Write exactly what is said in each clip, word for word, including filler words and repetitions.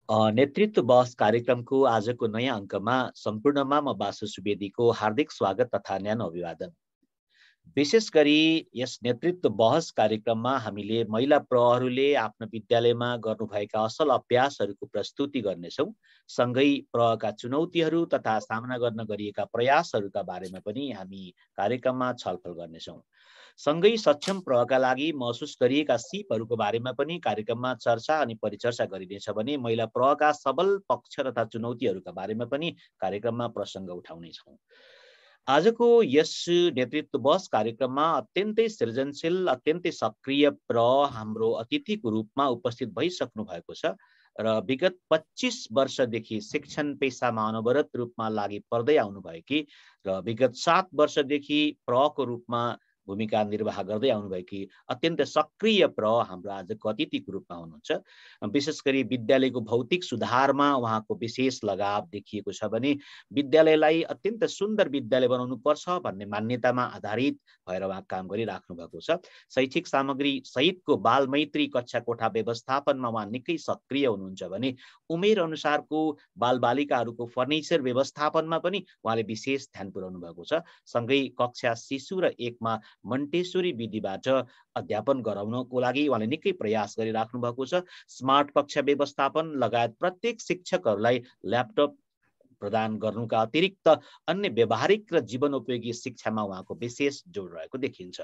A, नेतृत्व बहस कार्यक्रमको आजको नयाँ अङ्कमा सम्पूर्णमा म बासु सुवेदीको हार्दिक स्वागत तथा न्यानो अभिवादन। विशेष गरी यस नेतृत्व बहस कार्यक्रममा हामीले महिला प्रहरुले आफ्नो विद्यालयमा गर्नुभएका असल अभ्यासहरूको प्रस्तुति गर्नेछौँ। सँगै प्रहका चुनौतीहरू तथा सामना गर्न गरिएका प्रयासहरूका बारेमा पनि हामी कार्यक्रममा छलफल गर्नेछौँ। सँगै सक्षम प्रहका लागि महसुस गरिएका सिपहरूको बारेमा पनि कार्यक्रममा चर्चा अनि परिचर्चा गरिनेछ भने महिला प्रहका सबल पक्ष तथा चुनौतीहरूका बारेमा पनि कार्यक्रममा प्रसङ्ग उठाउनेछौँ। आजको यस नेतृत्व बहस कार्यक्रममा अत्यन्तै सृजनशील अत्यन्तै सक्रिय प्रह हाम्रो अतिथिको रूपमा उपस्थित भइसक्नु भएको छ र विगत पच्चीस वर्षदेखि शिक्षण पेसामा अनवरत रूपमा लागि पर्दै आउनुभएकी र विगत सात वर्षदेखि प्रहको रूपमा भूमिका निर्वाह गर्दै आउनुभएकी अत्यन्त सक्रिय प्रह हाम्रो आजको अतिथिको रूपमा हुनुहुन्छ। विशेष गरी विद्यालयको भौतिक सुधारमा उहाँको विशेष लगाव देखिएको छ भने विद्यालयलाई अत्यन्त सुन्दर विद्यालय बनाउनु पर्छ भन्ने मान्यतामा आधारित भएर उहाँ काम गरिराख्नु भएको छ। शैक्षिक सामग्री सहितको बाल मैत्री कक्षा कोठा व्यवस्थापनमा उहाँ निकै सक्रिय हुनुहुन्छ भने उमेर अनुसारको बालबालिकाहरूको फर्निचर व्यवस्थापनमा पनि उहाँले विशेष ध्यान पुर्याउनु भएको छ। सँगै कक्षा शिशु र एकमा मन्टेश्वरी विधिबाट अध्यापन गराउनको लागि उहाँले निकै प्रयास गरिराख्नु भएको छ। स्मार्ट कक्षा व्यवस्थापन लगायत प्रत्येक शिक्षकहरूलाई ल्यापटप प्रदान गर्नुका अतिरिक्त अन्य व्यावहारिक र जीवनोपयोगी शिक्षामा उहाँको विशेष जोड रहेको देखिन्छ।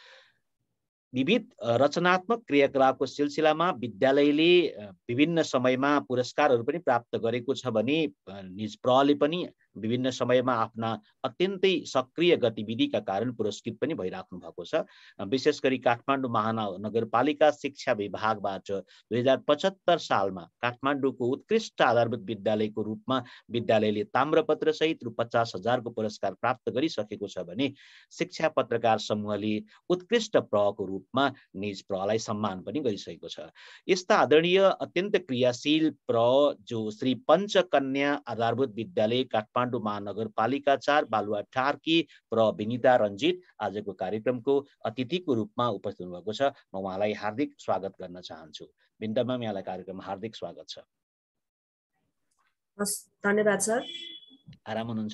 विविध रचनात्मक क्रियाकलापको सिलसिलामा विद्यालयले विभिन्न समयमा पुरस्कारहरू पनि प्राप्त गरेको छ भने निज प्रहले पनि विभिन्न समयमा आफ्ना अत्यन्तै सक्रिय गतिविधिका कारण पुरस्कृत पनि भइराख्नु भएको छ। विशेष गरी काठमाडौँ महानगरपालिका शिक्षा विभागबाट दुई हजार पचहत्तर सालमा काठमाडौँको उत्कृष्ट आधारभूत विद्यालयको रूपमा विद्यालयले ताम्रपत्र सहित रु पचास हजारको पुरस्कार प्राप्त गरिसकेको छ भने शिक्षा पत्रकार समूहले उत्कृष्ट प्रहको रूपमा निज प्रहलाई सम्मान पनि गरिसकेको छ। यस्ता आदरणीय अत्यन्त क्रियाशील प्रह जो श्री पञ्चकन्या आधारभूत विद्यालय काठमाडौँ महानगरपालिका चार बालुवाटारकी प्र विनिता रञ्जित आजको कार्यक्रमको अतिथिको रूपमा उपस्थित हुनुभएको छ। म उहाँलाई हार्दिक स्वागत गर्न चाहन्छु। विनिता म्याम, यहाँलाई कार्यक्रममा हार्दिक स्वागत छ। धन्यवाद सर। आराम हुनुहुन्छ?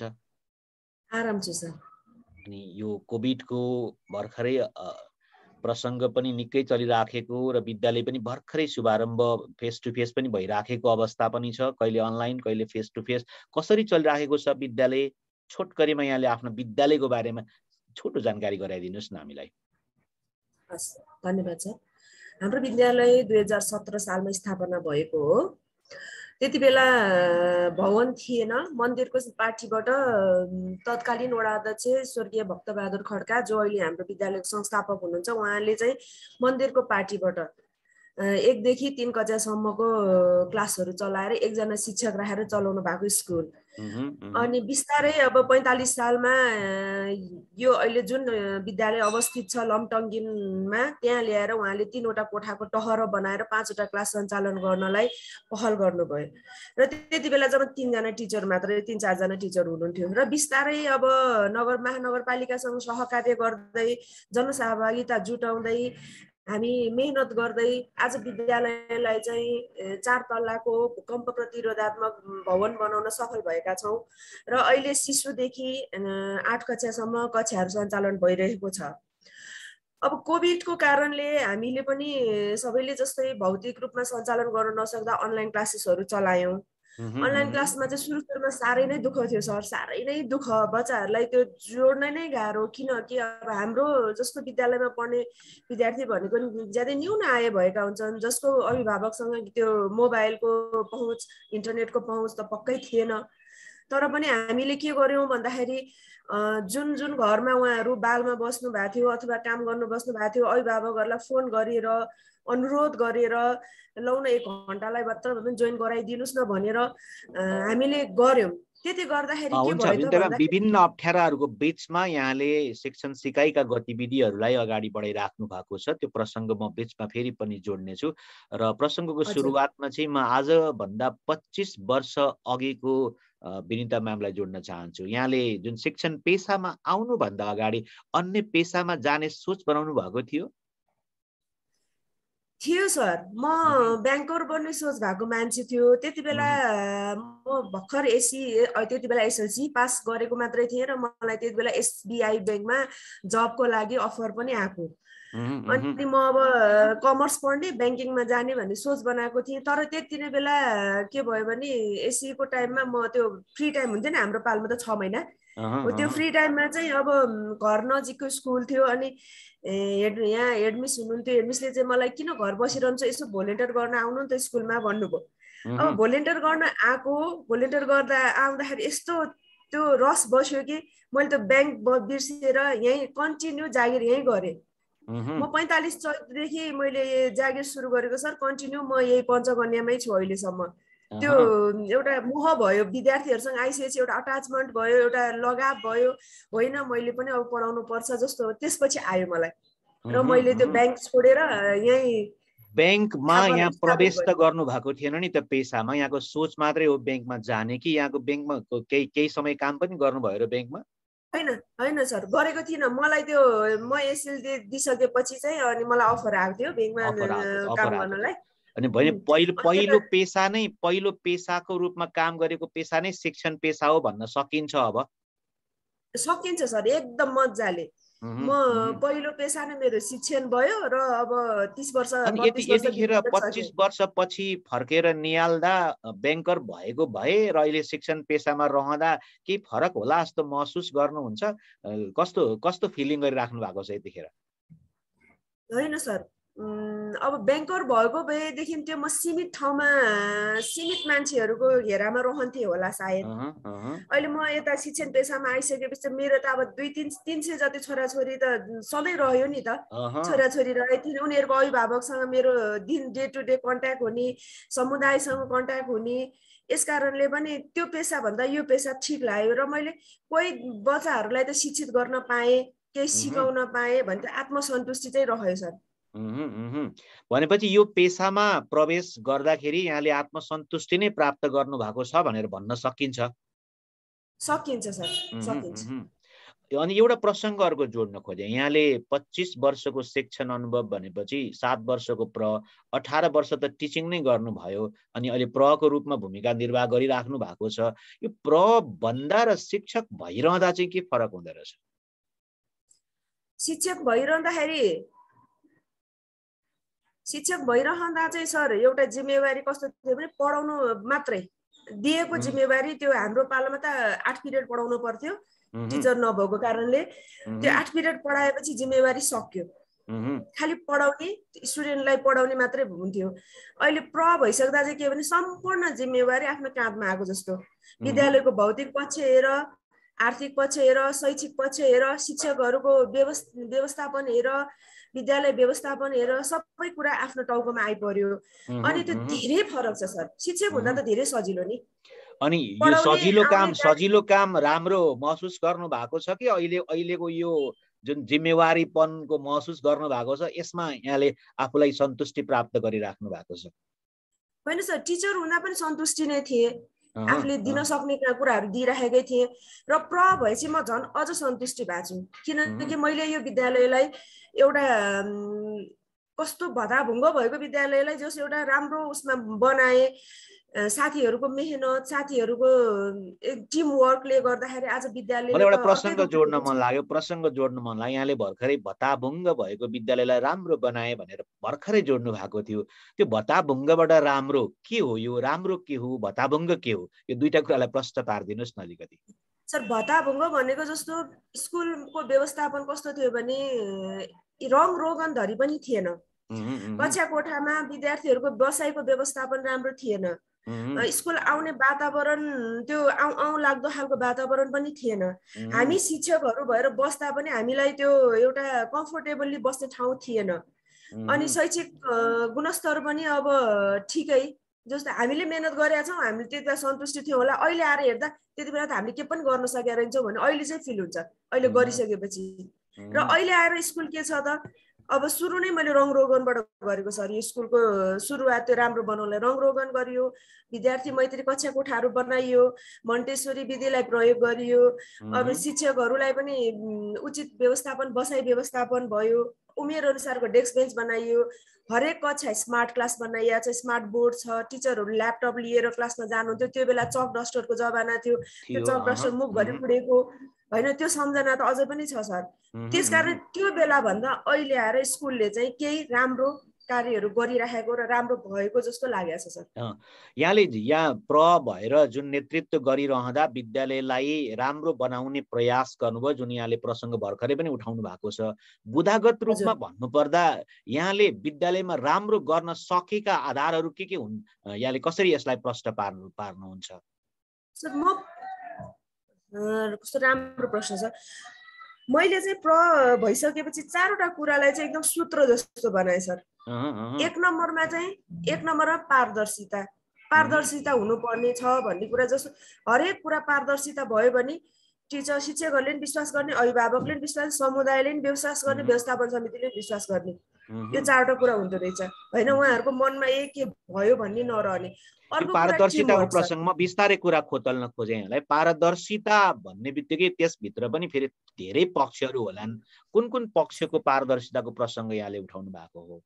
आराम छु सर। अनि यो कोभिडको भर्खरै प्रसङ्ग पनि निकै चलिराखेको र विद्यालय पनि भर्खरै शुभारम्भ फेस टु फेस पनि भइराखेको अवस्था पनि छ। कहिले अनलाइन कहिले फेस टु फेस कसरी चलिराखेको छ विद्यालय? छोटकरीमा यहाँले आफ्नो विद्यालयको बारेमा छोटो जानकारी गराइदिनुहोस् न हामीलाई। हस्, धन्यवाद सर। हाम्रो विद्यालय दुई हजार सत्र सालमा स्थापना भएको हो। त्यति बेला भवन थिएन। मन्दिरको पार्टीबाट तत्कालीन वडा अध्यक्ष स्वर्गीय भक्तबहादुर खड्का जो अहिले हाम्रो विद्यालयको संस्थापक हुनुहुन्छ, उहाँले चाहिँ मन्दिरको पार्टीबाट एकदेखि तीन कक्षासम्मको क्लासहरू चलाएर एकजना शिक्षक राखेर चलाउनु भएको स्कुल। अनि बिस्तारै अब पैँतालिस सालमा यो अहिले जुन विद्यालय अवस्थित छ लमटङ्गिनमा, त्यहाँ ल्याएर उहाँले तीनवटा कोठाको टहरो बनाएर पाँचवटा क्लास सञ्चालन गर्नलाई पहल गर्नुभयो। र त्यति बेला जब तीनजना टिचर मात्रै तीन चारजना टिचर हुनुहुन्थ्यो र बिस्तारै अब नगर महानगरपालिकासँग सहकार्य गर्दै जनसहभागिता जुटाउँदै हामी मेहनत गर्दै आज विद्यालयलाई चाहिँ चार तल्लाको भूकम्प प्रतिरोधात्मक भवन बनाउन सफल भएका छौँ र अहिले शिशुदेखि आठ कक्षासम्म कक्षाहरू सञ्चालन भइरहेको छ। अब कोभिडको कारणले हामीले पनि सबैले जस्तै भौतिक रूपमा सञ्चालन गर्न नसक्दा अनलाइन क्लासेसहरू चलायौँ। अनलाइन क्लासमा चाहिँ सुरु सुरुमा साह्रै नै दुःख थियो सर, साह्रै नै दुःख। बच्चाहरूलाई त्यो जोड्न नै गाह्रो, किनकि अब हाम्रो जस्तो विद्यालयमा पढ्ने विद्यार्थी भनेको ज्यादै न्यून आय भएका हुन्छन्, जसको अभिभावकसँग त्यो मोबाइलको पहुँच इन्टरनेटको पहुँच त पक्कै थिएन। तर पनि हामीले के गर्यौँ भन्दाखेरि जुन जुन घरमा उहाँहरू बालमा बस्नु भएको थियो अथवा काम गर्नु बस्नु भएको थियो अभिभावकहरूलाई फोन गरेर अनुरोध गरेर लौ न एक घन्टालाई मात्र जोइन गराइदिनुहोस् न भनेर हामीले गर्यौँ। त्यति गर्दाखेरि के भयो त विभिन्न अप्ठ्याराहरूको बीचमा यहाँले शिक्षण सिकाइका गतिविधिहरूलाई अगाडि बढाइराख्नु भएको छ। त्यो प्रसङ्ग म बीचमा फेरि पनि जोड्नेछु र प्रसङ्गको सुरुवातमा चाहिँ म आजभन्दा पच्चिस वर्ष अघिको विनिता म्यामलाई जोड्न चाहन्छु। यहाँले जुन शिक्षण पेसामा आउनुभन्दा अगाडि अन्य पेसामा जाने सोच बनाउनु भएको थियो? थियो सर। म ब्याङ्कर बन्ने सोच भएको मान्छे थियो त्यति बेला। म भर्खर एससी त्यति बेला एसएलसी पास गरेको मात्रै थिएँ र मलाई त्यति बेला एसबिआई ब्याङ्कमा जबको लागि अफर पनि आएको। अनि म अब कमर्स पढ्ने ब्याङ्किङमा जाने भन्ने सोच बनाएको थिएँ। तर त्यति नै बेला के भयो भने एससीको टाइममा म त्यो फ्री टाइम हुन्थ्यो नि हाम्रो पालमा त छ महिना हो, त्यो फ्री टाइममा चाहिँ अब घर नजिकको स्कुल थियो अनि हेड यहाँ हेडमिस हुनुहुन्थ्यो। हेडमिसले चाहिँ मलाई किन घर बसिरहन्छ यसो भोलिन्टियर गर्न आउनु नि त स्कुलमा भन्नुभयो। अब भोलिन्टियर गर्न आएको भोलिन्टियर गर्दा आउँदाखेरि यस्तो त्यो रस बस्यो कि मैले त ब्याङ्क बिर्सेर यहीँ कन्टिन्यू जागिर यहीँ गरेँ। म पैँतालिस चैतदेखि मैले जागिर सुरु गरेको सर, कन्टिन्यू म यही पञ्चकन्यामै छु अहिलेसम्म। त्यो एउटा मोह भयो विद्यार्थीहरूसँग आइसकेपछि, एउटा अट्याचमेन्ट भयो, एउटा लगाव भयो। होइन मैले पनि अब पढाउनु पर्छ जस्तो त्यसपछि आयो मलाई र मैले त्यो ब्याङ्क छोडेर यही ब्याङ्कमा यहाँ प्रवेश त गर्नु भएको थिएन नि त पेसामा? यहाँको सोच मात्रै हो ब्याङ्कमा जाने कि यहाँको ब्याङ्कमा केही केही समय काम पनि गर्नुभयो र ब्याङ्कमा? होइन होइन सर, गरेको थिइनँ। मलाई त्यो म एसएल दिइसकेपछि चाहिँ अनि मलाई अफर आएको थियो ब्याङ्कमा काम गर्नलाई। अनि भने पहिलो पहिलो पेसा नै पहिलो पेसाको रूपमा काम गरेको पेसा नै शिक्षण पेसा हो भन्न सकिन्छ? अब सकिन्छ सर, एकदम मजाले। म पहिलो पेसा नै मेरो शिक्षण भयो र अब तीस वर्ष यतिखेर पच्चीस वर्ष पछि फर्केर निहाल्दा ब्याङ्कर भएको भए र अहिले शिक्षण पेसामा रहँदा केही फरक होला जस्तो महसुस गर्नुहुन्छ? कस्तो कस्तो फिलिङ गरिराख्नु भएको छ यतिखेर? होइन सर, अब ब्याङ्कर भएको भएदेखि त्यो म सीमित ठाउँमा सीमित मान्छेहरूको घेरामा रहन्थेँ होला सायद। अहिले म यता शिक्षण पेसामा आइसकेपछि मेरो त अब दुई तिन तिन सय जति छोराछोरी त सधैँ रह्यो नि त। छोराछोरी रहे थिए, उनीहरूको अभिभावकसँग मेरो दिन डे टु डे कन्ट्याक्ट हुने, समुदायसँग कन्ट्याक्ट हुने। यस कारणले पनि त्यो पेसाभन्दा यो पेसा ठिक लाग्यो र मैले कोही बच्चाहरूलाई त शिक्षित गर्न पाएँ, केही सिकाउन पाएँ भने त आत्मसन्तुष्टि चाहिँ रह्यो सर। भनेपछि यो पेसामा प्रवेश गर्दाखेरि यहाँले आत्मसन्तुष्टि नै प्राप्त गर्नु भएको छ भनेर भन्न सकिन्छ? सकिन्छ सर, सकिन्छ। अनि एउटा प्रसङ्ग अर्को जोड्न खोजे। यहाँले पच्चीस वर्षको शिक्षण अनुभव भनेपछि सात वर्षको प्र, अठार वर्ष त टिचिङ नै गर्नुभयो अनि अहिले प्रको रूपमा भूमिका निर्वाह गरिराख्नु भएको छ। यो प्र भन्दा र शिक्षक भइरहँदा चाहिँ के फरक हुँदो रहेछ? शिक्षक भइरहँदाखेरि शिक्षक भइरहँदा चाहिँ सर एउटा जिम्मेवारी कस्तो थियो भने पढाउनु मात्रै दिएको जिम्मेवारी। त्यो हाम्रो पालामा त आठ पिरियड पढाउनु पर्थ्यो टिचर नभएको कारणले। त्यो आठ पिरियड पढाएपछि जिम्मेवारी सक्यो, खालि पढाउने स्टुडेन्टलाई पढाउने मात्रै हुन्थ्यो। अहिले प्र भइसक्दा चाहिँ के भने सम्पूर्ण जिम्मेवारी आफ्नो काँधमा आएको जस्तो। विद्यालयको भौतिक पक्ष हेर, आर्थिक पक्ष हेर, शैक्षिक पक्ष हेर, शिक्षकहरूको व्यवस्थापन हेर, विद्यालय व्यवस्थापन हेर, सबै कुरा आफ्नो टाउकोमा आइपर्यो। अनि त्यो धेरै फरक छ सर, शिक्षक हुँदा त धेरै सजिलो नि। अनि यो सजिलो काम सजिलो काम राम्रो महसुस गर्नु भएको छ कि अहिले अहिलेको यो जुन जिम्मेवारीपनको महसुस गर्नु भएको छ यसमा यहाँले आफूलाई सन्तुष्टि प्राप्त गरिराख्नु भएको छ? होइन सर, टिचर हुँदा पनि सन्तुष्टि नै थिए, आफूले दिन सक्ने कुराहरू दिइराखेकै थिएँ र प्र भएपछि म झन् अझ सन्तुष्टि भएको छु। किनकि मैले यो विद्यालयलाई एउटा कस्तो भदाभुङ्ग भएको विद्यालयलाई जस एउटा राम्रो उसमा बनाए, साथीहरूको मेहनत, साथीहरूको टिमवर्कले गर्दाखेरि आज विद्यालय। मलाई एउटा प्रसङ्ग जोड्न मन लाग्यो प्रसङ्ग जोड्न मन लाग्यो यहाँले भर्खरै भताभुङ्ग भएको विद्यालयलाई राम्रो बनाए भनेर भर्खरै जोड्नु भएको थियो। त्यो भताभुङ्गबाट राम्रो के हो? यो राम्रो के हो, भताभुङ्ग के हो? यो दुईटा कुरालाई प्रश्न पारिदिनुहोस् न अलिकति। सर, भताभुङ्ग भनेको जस्तो स्कुलको व्यवस्थापन कस्तो थियो भने रङ रोगन धरी पनि थिएन। कक्षा कोठामा विद्यार्थीहरूको बसाइको व्यवस्थापन राम्रो थिएन। स्कुल आउने वातावरण त्यो आउँ आउँ लाग्दो खालको वातावरण पनि थिएन। हामी शिक्षकहरू भएर बस्दा पनि हामीलाई त्यो एउटा कम्फोर्टेबली बस्ने ठाउँ थिएन। अनि शैक्षिक गुणस्तर पनि अब ठिकै, जस्तो हामीले मेहनत गरेका छौँ, हामीले त्यति बेला सन्तुष्टि थियो होला। अहिले आएर हेर्दा त्यति बेला त हामीले के पनि गर्न सकेका रहेछौँ भने अहिले चाहिँ फिल हुन्छ, अहिले गरिसकेपछि। र अहिले आएर स्कुल के छ त अब सुरु नै मैले रङ रोगनबाट गरेको सर। यो स्कुलको सुरुवात त्यो राम्रो बनाउनलाई रङ रोगन गरियो, विद्यार्थी मैत्री कक्षा कोठाहरू बनाइयो, मन्टेश्वरी विधिलाई प्रयोग गरियो, अब शिक्षकहरूलाई पनि उचित व्यवस्थापन बसाइ व्यवस्थापन भयो, उमेर अनुसारको डेस्क बेन्च बनाइयो, हरेक कक्षा स्मार्ट क्लास बनाइया छ, स्मार्ट बोर्ड छ, टिचरहरू ल्यापटप लिएर क्लासमा जानुहुन्थ्यो। त्यो बेला चक डस्टरको जमाना थियो, त्यो चक डस्टर मुखभरि उडेको होइन, त्यो सम्झना त अझै पनि छ सर। त्यसकारण त्यो बेला भन्दा अहिले आएर स्कुलले चाहिँ केही राम्रो कार्यहरू गरिराखेको र राम्रो भएको जस्तो लागेको छ सर। यहाँले यहाँ प्र भएर जुन नेतृत्व गरिरहँदा विद्यालयलाई राम्रो बनाउने प्रयास गर्नुभयो, जुन यहाँले प्रसङ्ग भर्खरै पनि उठाउनु भएको छ, बुदागत रूपमा भन्नुपर्दा यहाँले विद्यालयमा राम्रो गर्न सकेका आधारहरू के के हुन्? यहाँले कसरी यसलाई प्रश्न पार्नु पार्नुहुन्छ? सर म कस्तो राम्रो प्रश्न छ। मैले चाहिँ प्र भइसकेपछि चारवटा कुरालाई चाहिँ एकदम सूत्र जस्तो बनाएँ सर। एक नम्बरमा चाहिँ एक नम्बरमा पारदर्शिता पारदर्शिता हुनुपर्ने छ भन्ने कुरा। जस्तो हरेक कुरा पारदर्शिता भयो भने टिचर शिक्षकहरूले पनि विश्वास गर्ने, अभिभावकले पनि विश्वास, समुदायले पनि विश्वास गर्ने, व्यवस्थापन समितिले पनि विश्वास गर्ने। यो चारवटा कुरा हुँदो रहेछ होइन, उहाँहरूको मनमा ए के भयो भन्ने नरहने। पारदर्शिताको प्रसङ्गमा बिस्तारै कुरा खोतल्न खोजे यहाँलाई। पारदर्शिता भन्ने बित्तिकै त्यसभित्र पनि फेरि धेरै पक्षहरू होलान्। कुन कुन पक्षको पारदर्शिताको प्रसङ्ग यहाँले उठाउनु भएको हो?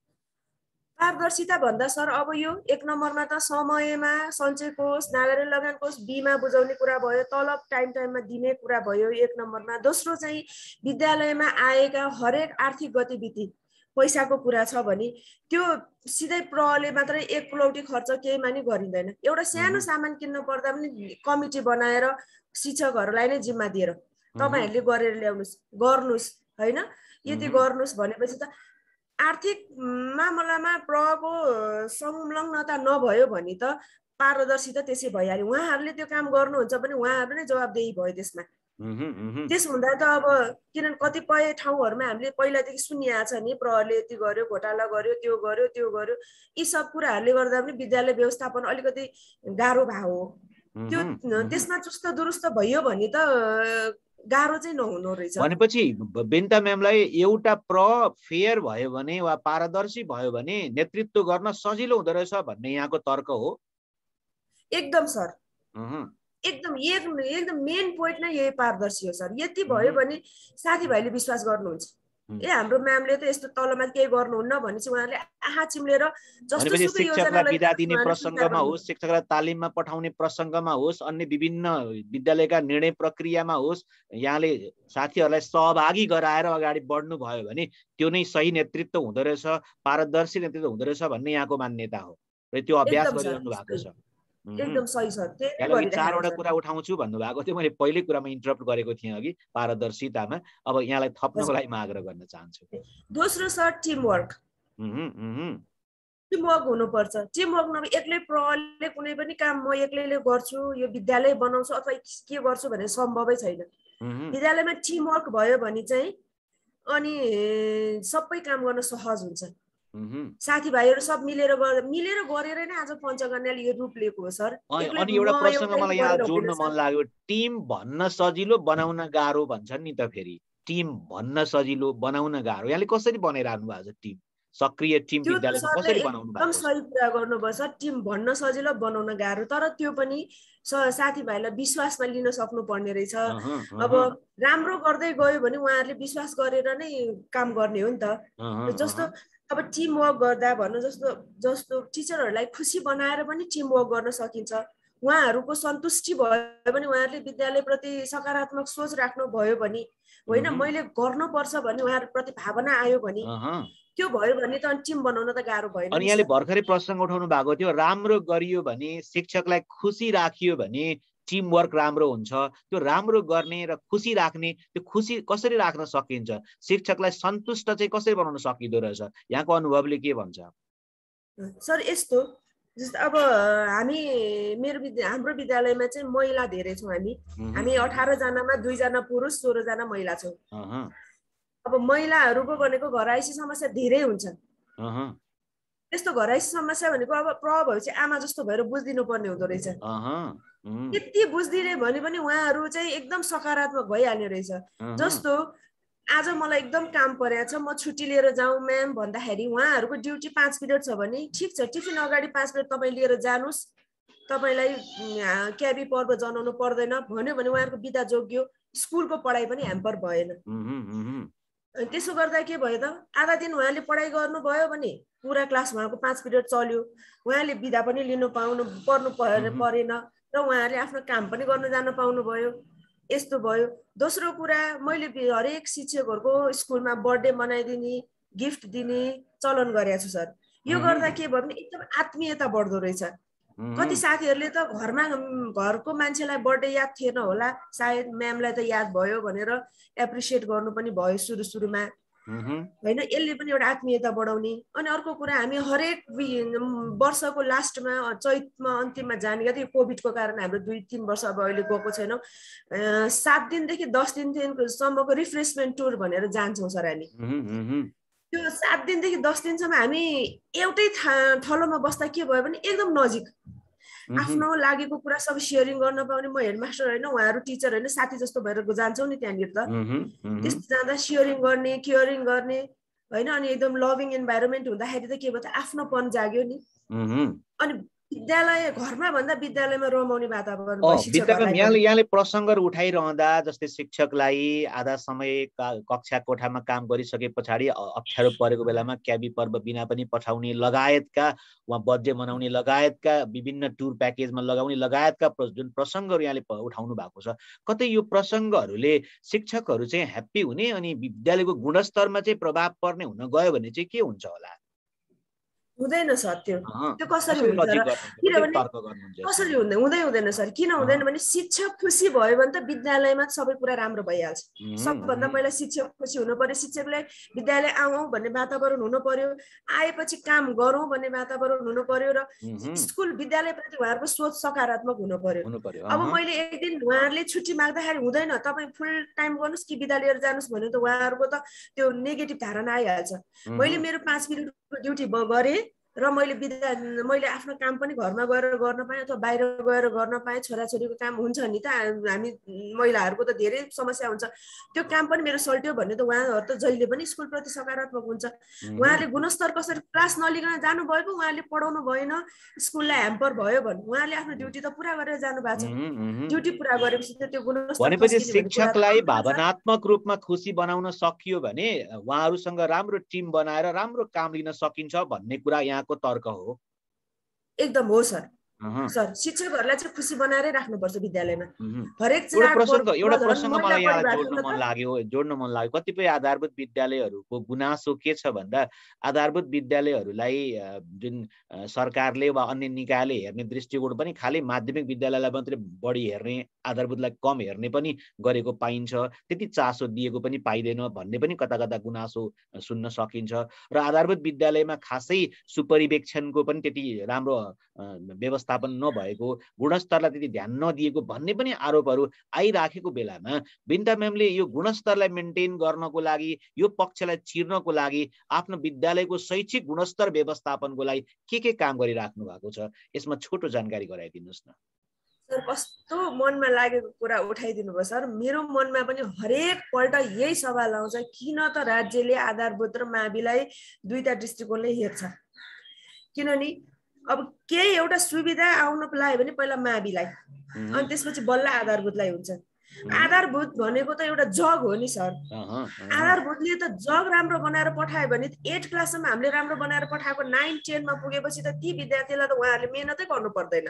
पारदर्शिता भन्दा सर अब यो एक नम्बरमा त समयमा सञ्चय कोष, नागरिक लगान कोष, बिमा बुझाउने कुरा भयो, तलब टाइम टाइममा दिने कुरा भयो एक नम्बरमा। दोस्रो चाहिँ विद्यालयमा आएका हरेक आर्थिक गतिविधि पैसाको कुरा छ भने त्यो सिधै प्रले मात्रै एक पुलौटी खर्च केहीमा नि गरिँदैन। एउटा सानो सामान किन्न पर्दा पनि कमिटी बनाएर शिक्षकहरूलाई नै जिम्मा दिएर तपाईँहरूले गरेर ल्याउनुहोस्, गर्नुहोस् होइन, यति गर्नुहोस् भनेपछि त आर्थिक मामलामा प्रको संलग्नता नभयो भने त पारदर्शिता त्यसै भइहाल्यो। उहाँहरूले त्यो काम गर्नुहुन्छ भने उहाँहरू नै जवाबदेही भयो त्यसमा। त्यस हुँदा त अब किनभने कतिपय ठाउँहरूमा हामीले पहिलादेखि सुनिएको छ नि, प्रहरले यति गर्यो, घोटाला गर्यो, त्यो गर्यो, त्यो गर्यो, यी सब कुराहरूले गर्दा पनि विद्यालय व्यवस्थापन अलिकति गाह्रो भएको हो। त्यो त्यसमा चुस्त दुरुस्त भयो भने त गाह्रो चाहिँ नहुनु रहेछ। भनेपछि बेन्ता म्यामलाई एउटा प्र फेयर भयो भने वा पारदर्शी भयो भने नेतृत्व गर्न सजिलो हुँदो रहेछ भन्ने यहाँको तर्क हो? एकदम सर, एकदम एक एकदम मेन पोइन्ट नै यही पारदर्शी हो सर। यति भयो भने साथीभाइले विश्वास गर्नुहुन्छ, ए हाम्रो म्यामले त यस्तो तलमा केही गर्नुहुन्न भनेपछि उहाँहरूले आहा चिम्लेर जस्तो सुकै शिक्षकलाई बिदा दिने प्रसङ्गमा होस्, शिक्षकलाई तालिममा पठाउने प्रसङ्गमा होस्, अन्य विभिन्न विद्यालयका निर्णय प्रक्रियामा होस्, यहाँले साथीहरूलाई सहभागी गराएर अगाडि बढ्नु भयो भने त्यो नै सही नेतृत्व हुँदो रहेछ, पारदर्शी नेतृत्व हुँदो रहेछ भन्ने यहाँको मान्यता हो र त्यो अभ्यास गरिरहनु भएको छ। एकदम सही सर। चारवटा कुरा उठाउँछु भन्नुभएको थियो, मैले पहिल्यै कुरामा इन्टरप्ट गरेको थिएँ अघि पारदर्शितामा। अब यहाँलाई थप्नको लागि म आग्रह गर्न चाहन्छु। दोस्रो सर टिमवर्क। टिमवर्क हुनुपर्छ। टिमवर्क नभए एक्लै प्रले कुनै पनि काम म एक्लैले गर्छु, यो विद्यालय बनाउँछु अथवा के गर्छु भने सम्भवै छैन। विद्यालयमा टिमवर्क भयो भने चाहिँ अनि सबै काम गर्न सहज हुन्छ। साथीभाइहरू सब मिलेर मिलेर गरेर नै आज पञ्चकन्याले यो रूप लिएको हो सर। अनि एउटा प्रसङ्ग मलाई यहाँ जोड्न मन लाग्यो, टिम भन्न सजिलो बनाउन गाह्रो भन्छन् नि त। फेरि टिम भन्न सजिलो बनाउन गाह्रो, यहाँले कसरी बनाइरहनु भएको छ टिम? सक्रिय टिम विद्यालयमा कसरी बनाउनु भएको छ? एकदम सही कुरा गर्नुभयो सर। टिम भन्न सजिलो बनाउन गाह्रो, तर त्यो पनि साथीभाइलाई विश्वासमा लिन सक्नुपर्ने रहेछ। अब राम्रो गर्दै गयो भने उहाँहरूले विश्वास गरेर नै काम गर्ने हो नि त। जस्तो अब टिम वर्क गर्दा भन्नु जस्तो जस्तो टिचरहरूलाई खुसी बनाएर पनि टिम वर्क गर्न सकिन्छ। उहाँहरूको सन्तुष्टि भयो भने, उहाँहरूले विद्यालयप्रति सकारात्मक सोच राख्नु भयो भने, होइन मैले गर्नुपर्छ भन्ने उहाँहरूप्रति भावना आयो भने, त्यो भयो भने त टिम बनाउन त गाह्रो भएन। अनि यहाँले भर्खरै प्रसङ्ग उठाउनु भएको थियो, राम्रो गरियो भने, शिक्षकलाई खुसी राखियो भने टिमवर्क राम्रो हुन्छ। त्यो राम्रो गर्ने र खुसी राख्ने, त्यो खुसी कसरी राख्न सकिन्छ, शिक्षकलाई सन्तुष्ट चाहिँ कसरी बनाउन सकिँदो रहेछ, यहाँको अनुभवले के भन्छ? सर यस्तो, जस्तो अब हामी मेरो विद्या हाम्रो विद्यालयमा चाहिँ महिला धेरै छौँ। हामी हामी अठार जनामा दुईजना पुरुष, सोह्र जना महिला छौँ। अब महिलाहरूको भनेको घरआइसी समस्या धेरै हुन्छ। त्यस्तो घरआइसी समस्या भनेको अब प्र भएपछि आमा जस्तो भएर बुझिदिनु पर्ने हुँदो रहेछ। त्यति बुझिदिने भने पनि उहाँहरू चाहिँ एकदम सकारात्मक भइहाल्ने रहेछ। जस्तो आज मलाई एकदम काम परेको छ, म छुट्टी लिएर जाउँ म्याम भन्दाखेरि उहाँहरूको ड्युटी पाँच पिरियड छ भने ठिक छ, टिफिन अगाडि पाँच मिनट तपाईँ लिएर जानुहोस्, तपाईँलाई क्याबी पर्व जनाउनु पर्दैन भन्यो भने उहाँहरूको बिदा जोग्यो, स्कुलको पढाइ पनि ह्याम्पर भएन। त्यसो गर्दा के भयो त, आधा दिन उहाँले पढाइ गर्नुभयो भने पुरा क्लास उहाँको पाँच पिरियड चल्यो, उहाँले बिदा पनि लिनु पाउनु पर्नु परेन र उहाँहरूले आफ्नो काम पनि गर्न जान पाउनुभयो। यस्तो भयो। दोस्रो कुरा, मैले हरेक शिक्षकहरूको स्कुलमा बर्थडे मनाइदिने, गिफ्ट दिने चलन गरेको छु सर। यो गर्दा के भयो भने एकदम आत्मीयता बढ्दो रहेछ। कति साथीहरूले त घरमा घरको मान्छेलाई बर्थडे याद थिएन होला, सायद म्यामलाई त याद भयो भनेर एप्रिसिएट गर्नु पनि भयो सुरु सुरुमा होइन, यसले पनि एउटा आत्मीयता बढाउने। अनि अर्को कुरा, हामी हरेक वर्षको लास्टमा चैतमा अन्तिममा जाने गर्थ्यो, कोभिडको कारण हाम्रो दुई तिन वर्ष अब अहिले गएको छैनौँ, सात दिनदेखि दस दिनसम्मको रिफ्रेसमेन्ट टुर भनेर जान्छौँ सर हामी। त्यो सात दिनदेखि दस दिनसम्म हामी एउटै थलोमा बस्दा के भयो भने एकदम नजिक, आफ्नो लागेको कुरा सब सेयरिङ गर्न पाउने। म हेडमास्टर होइन, उहाँहरू टिचर होइन, साथी जस्तो भएर जान्छौँ नि त्यहाँनिर त। त्यस्तो जाँदा सेयरिङ गर्ने, केयरिङ गर्ने होइन, अनि एकदम लभिङ इन्भाइरोमेन्ट हुँदाखेरि त के भयो त आफ्नोपन जाग्यो नि। अनि विद्यालय घरमा भन्दा विद्यालयमा रमाउने वातावरण यहाँले यहाँले प्रसङ्गहरू उठाइरहँदा जस्तै शिक्षकलाई आधा समय कक्षा कोठामा काम गरिसके पछाडि अप्ठ्यारो परेको बेलामा क्याबी पर्व बिना पनि पठाउने लगायतका, उहाँ बर्थडे मनाउने लगायतका, विभिन्न टुर प्याकेजमा लगाउने लगायतका जुन प्रसङ्गहरू यहाँले उठाउनु भएको छ, कतै यो प्रसङ्गहरूले शिक्षकहरू चाहिँ ह्याप्पी हुने अनि विद्यालयको गुणस्तरमा चाहिँ प्रभाव पर्ने हुन गयो भने चाहिँ के हुन्छ होला? हुँदैन सर, त्यो त्यो कसरी हुन्छ र? किनभने कसरी हुँदैन हुँदै हुँदैन सर। किन हुँदैन भने शिक्षक खुसी भयो भने त विद्यालयमा सबै कुरा राम्रो भइहाल्छ। सबभन्दा पहिला शिक्षक खुसी हुनु पर्यो, शिक्षकलाई विद्यालय आउँ भन्ने वातावरण हुनु पर्यो, आएपछि काम गरौँ भन्ने वातावरण हुनु पर्यो र स्कुल विद्यालयप्रति उहाँहरूको सोच सकारात्मक हुनु पर्यो। अब मैले एक दिन उहाँहरूले छुट्टी माग्दाखेरि हुँदैन, तपाईँ फुल टाइम गर्नुहोस् कि बिदा लिएर जानुहोस् भने त उहाँहरूको त त्यो नेगेटिभ धारणा आइहाल्छ। मैले मेरो पाँच मिनटको ड्युटी गरेँ र मैले विद्या मैले आफ्नो काम पनि घरमा गएर गर्न पाएँ अथवा बाहिर गएर गर्न पाएँ, छोराछोरीको काम हुन्छ नि त, हामी महिलाहरूको त धेरै समस्या हुन्छ, त्यो काम पनि मेरो सल्ट्यो भन्ने त उहाँहरू त जहिले पनि स्कुलप्रति सकारात्मक हुन्छ। उहाँले गुणस्तर कसरी क्लास नलिकन जानुभयो पो, उहाँले पढाउनु भएन, स्कुललाई ह्याम्पर भयो भने उहाँले आफ्नो ड्युटी त पुरा गरेर जानु भएको छ। ड्युटी पुरा गरेपछि त त्यो गुणस्तर भनेपछि शिक्षकलाई भावनात्मक रूपमा खुसी बनाउन सकियो भने उहाँहरूसँग राम्रो टिम बनाएर राम्रो काम लिन सकिन्छ भन्ने कुरा यहाँको तर्क हो? एकदम हो सर। सर शिक्षकहरूलाई चाहिँ खुसी बनाएरै राख्नुपर्छ विद्यालयमा। हरेक एउटा प्रसङ्ग एउटा प्रसङ्ग मलाई यहाँ जोड्न मन लाग्यो जोड्न मन लाग्यो कतिपय आधारभूत विद्यालयहरूको गुनासो के छ भन्दा आधारभूत विद्यालयहरूलाई जुन सरकारले वा अन्य निकायले हेर्ने दृष्टिकोण पनि खालि माध्यमिक विद्यालयलाई मात्रै बढी हेर्ने, आधारभूतलाई कम हेर्ने पनि गरेको पाइन्छ, त्यति चासो दिएको पनि पाइँदैन भन्ने पनि कता कता गुनासो सुन्न सकिन्छ। र आधारभूत विद्यालयमा खासै सुपरिवेक्षणको पनि त्यति राम्रो व्यवस्थापन नभएको, गुणस्तरलाई त्यति ध्यान नदिएको भन्ने पनि आरोपहरू आइराखेको बेलामा बिन्ता म्यामले यो गुणस्तरलाई मेन्टेन गर्नको लागि, यो पक्षलाई चिर्नको लागि आफ्नो विद्यालयको शैक्षिक गुणस्तर व्यवस्थापनको लागि के के काम गरिराख्नु भएको छ, यसमा छोटो जानकारी गराइदिनुहोस् न। सर कस्तो मनमा लागेको कुरा उठाइदिनु भयो सर। मेरो मनमा पनि हरेक पल्ट यही सवाल आउँछ, किन त राज्यले आधारभूत र माविलाई दुईटा दृष्टिकोणले हेर्छ? किनभने अब केही एउटा सुविधा आउन लाग्यो भने पहिला माविलाई अनि त्यसपछि बल्ल आधारभूतलाई हुन्छ। आधारभूत भनेको त एउटा जग हो नि सर। आधारभूतले त जग राम्रो बनाएर पठायो भने एट क्लाससम्म हामीले राम्रो बनाएर पठाएको नाइन टेनमा पुगेपछि त ती विद्यार्थीलाई त उहाँहरूले मेहनतै गर्नु पर्दैन,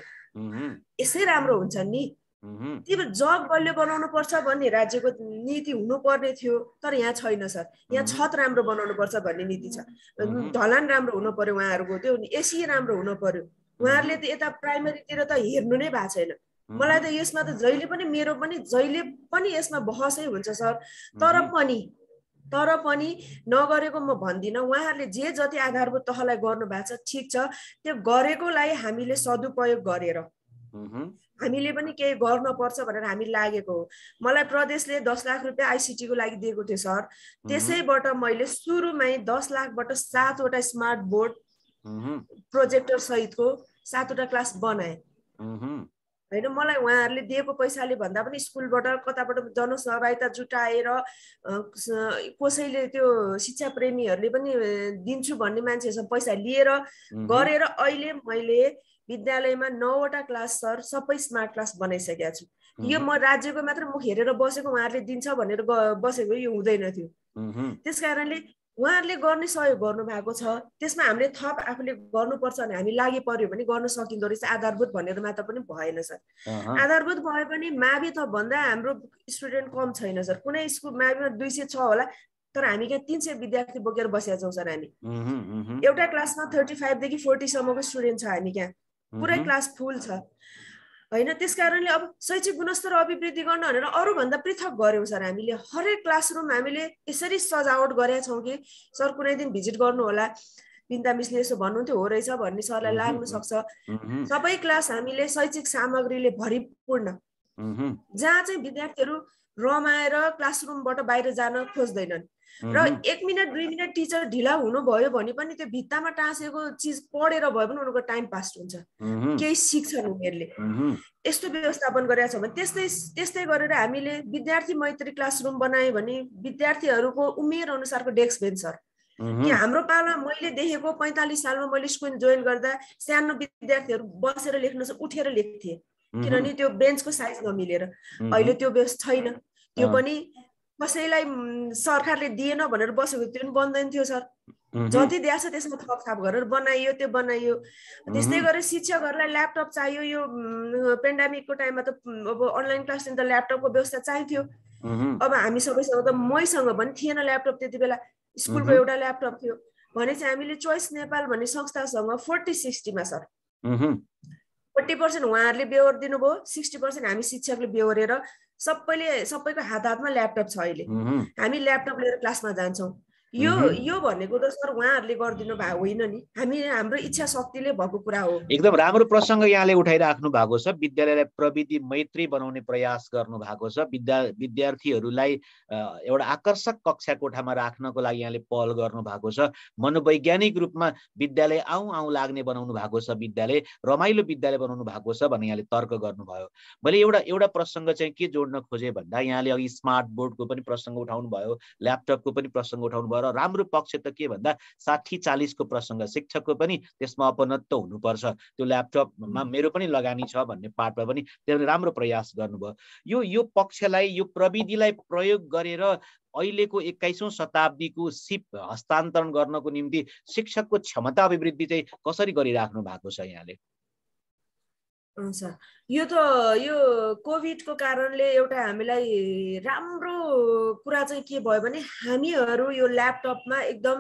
यसै राम्रो हुन्छ नि। ती जग बलियो बनाउनु पर्छ भन्ने राज्यको नीति हुनुपर्ने थियो, तर यहाँ छैन सर। यहाँ छत राम्रो बनाउनु पर्छ भन्ने नीति छ, ढलान राम्रो हुनु पर्यो, उहाँहरूको त्यो एसी राम्रो हुनु पर्यो। उहाँहरूले त यता प्राइमेरीतिर त हेर्नु नै भएको छैन। मलाई त यसमा त जहिले पनि मेरो पनि जहिले पनि यसमा बहसै हुन्छ सर। तर पनि तर पनि नगरेको म भन्दिनँ, उहाँहरूले जे जति आधारभूत तहलाई गर्नु भएको छ ठिक छ, त्यो गरेकोलाई हामीले सदुपयोग गरेर हामीले पनि केही गर्न पर्छ भनेर हामी लागेको हो। मलाई प्रदेशले दस लाख रुपियाँ आइसिटी को लागि दिएको थियो सर, त्यसैबाट मैले सुरुमै दस लाखबाट सातवटा स्मार्ट बोर्ड प्रोजेक्टर सहितको सातवटा क्लास बनाएँ होइन मलाई उहाँहरूले दिएको पैसाले भन्दा पनि स्कुलबाट कताबाट जनसहभागिता जुटाएर कसैले त्यो शिक्षा प्रेमीहरूले पनि दिन्छु भन्ने मान्छेहरूसँग पैसा लिएर गरेर अहिले मैले विद्यालयमा नौवटा क्लास सर सबै स्मार्ट क्लास बनाइसकेका छु। यो म राज्यको मात्र मुख हेरेर बसेको उहाँहरूले दिन्छ भनेर बसेको यो हुँदैन थियो। त्यस कारणले उहाँहरूले गर्ने सहयोग गर्नु भएको छ, त्यसमा हामीले थप आफूले गर्नुपर्छ भने हामी लागि पर्यो भने गर्न सकिँदो रहेछ। आधारभूत भनेर मात्र पनि भएन सर। आधारभूत भए पनि मावि त भन्दा हाम्रो स्टुडेन्ट कम छैन सर। कुनै स्कुल माविमा दुई सय छ होला, तर हामी यहाँ तीन सय विद्यार्थी बोकेर बसेका छौँ सर। हामी एउटा क्लासमा थर्टी फाइभदेखि फोर्टीसम्मको स्टुडेन्ट छ हामी यहाँ, पुरै क्लास फुल छ होइन। त्यस कारणले अब शैक्षिक गुणस्तर अभिवृद्धि गर्न भनेर अरूभन्दा पृथक गऱ्यौँ सर। हामीले हरेक क्लासरुम हामीले यसरी सजावट गरेका छौँ कि सर कुनै दिन भिजिट गर्नु होला, बिन्दा मिसले यसो भन्नुहुन्थ्यो हो रहेछ भन्ने सरलाई लाग्न सक्छ। सबै क्लास हामीले शैक्षिक सामग्रीले भरिपूर्ण, जहाँ चाहिँ विद्यार्थीहरू रमाएर क्लासरुमबाट बाहिर जान खोज्दैनन् र एक मिनट दुई मिनट टिचर ढिला हुनुभयो भने पनि त्यो भित्तामा टाँसेको चिज पढेर भए पनि उनीहरूको टाइम पास हुन्छ, केही सिक्छन् उनीहरूले। यस्तो व्यवस्थापन गरेका छौँ भने त्यस्तै त्यस्तै गरेर हामीले विद्यार्थी मैत्री क्लासरुम बनायो भने विद्यार्थीहरूको उमेर अनुसारको डेस्क बेन्च सर। कि हाम्रो पालामा मैले देखेको पैँतालिस सालमा मैले स्कुल जोइन गर्दा सानो विद्यार्थीहरू बसेर लेख्न उठेर लेख्थे, किनभने त्यो बेन्चको साइज नमिलेर। अहिले त्यो व्यवस्था छैन, त्यो पनि कसैलाई सरकारले दिएन भनेर बसेको त्यो पनि बन्दैन थियो सर। जति दिएछ त्यसमा थपथाप गरेर बनाइयो, त्यो बनाइयो। त्यस्तै गरेर शिक्षकहरूलाई ल्यापटप चाहियो। यो पेन्डामिकको टाइममा त अब अनलाइन क्लास त ल्यापटपको व्यवस्था चाहिन्थ्यो। अब हामी सबैसँग त मैसँग पनि थिएन ल्यापटप त्यति बेला, स्कुलको एउटा ल्यापटप थियो भने चाहिँ हामीले चोइस नेपाल भन्ने संस्थासँग फोर्टी सिक्सटीमा सर फोर्टी पर्सेन्ट उहाँहरूले बेहोर दिनुभयो, सिक्सटी पर्सेन्ट हामी शिक्षकले बेहोरेर सबैले सबैको हात हातमा ल्यापटप छ अहिले। हामी ल्यापटप लिएर क्लासमा जान्छौँ। यो यो भनेको त सर उहाँहरूले गरिदिनु भएको होइन नि, हामी हाम्रो इच्छा शक्तिले भएको कुरा हो। एकदम राम्रो प्रसङ्ग यहाँले उठाइराख्नु भएको छ। विद्यालयलाई प्रविधि मैत्री बनाउने प्रयास गर्नु भएको छ। विद्या विद्यार्थीहरूलाई एउटा आकर्षक कक्षा कोठामा राख्नको लागि यहाँले पहल गर्नु भएको छ। मनोवैज्ञानिक रूपमा विद्यालय आउँ आउँ लाग्ने बनाउनु भएको छ, विद्यालय रमाइलो विद्यालय बनाउनु भएको छ भन्ने यहाँले तर्क गर्नुभयो। मैले एउटा एउटा प्रसङ्ग चाहिँ के जोड्न खोजेँ भन्दा यहाँले अघि स्मार्ट बोर्डको पनि प्रसङ्ग उठाउनु भयो, ल्यापटपको पनि प्रसङ्ग उठाउनु भयो। र राम्रो पक्ष त के भन्दा साठी चालीसको प्रसङ्ग, शिक्षकको पनि त्यसमा अपनत्व हुनुपर्छ। त्यो ल्यापटपमा मेरो पनि लगानी छ भन्ने पार्टमा पनि त्यसले राम्रो प्रयास गर्नुभयो। यो यो पक्षलाई, यो प्रविधिलाई प्रयोग गरेर अहिलेको एक्काइसौँ शताब्दीको सिप हस्तान्तरण गर्नको निम्ति शिक्षकको क्षमता अभिवृद्धि चाहिँ कसरी गरिराख्नु भएको छ यहाँले? हुन्छ, यो त यो कोभिडको कारणले एउटा हामीलाई राम्रो कुरा चाहिँ के भयो भने हामीहरू यो ल्यापटपमा एकदम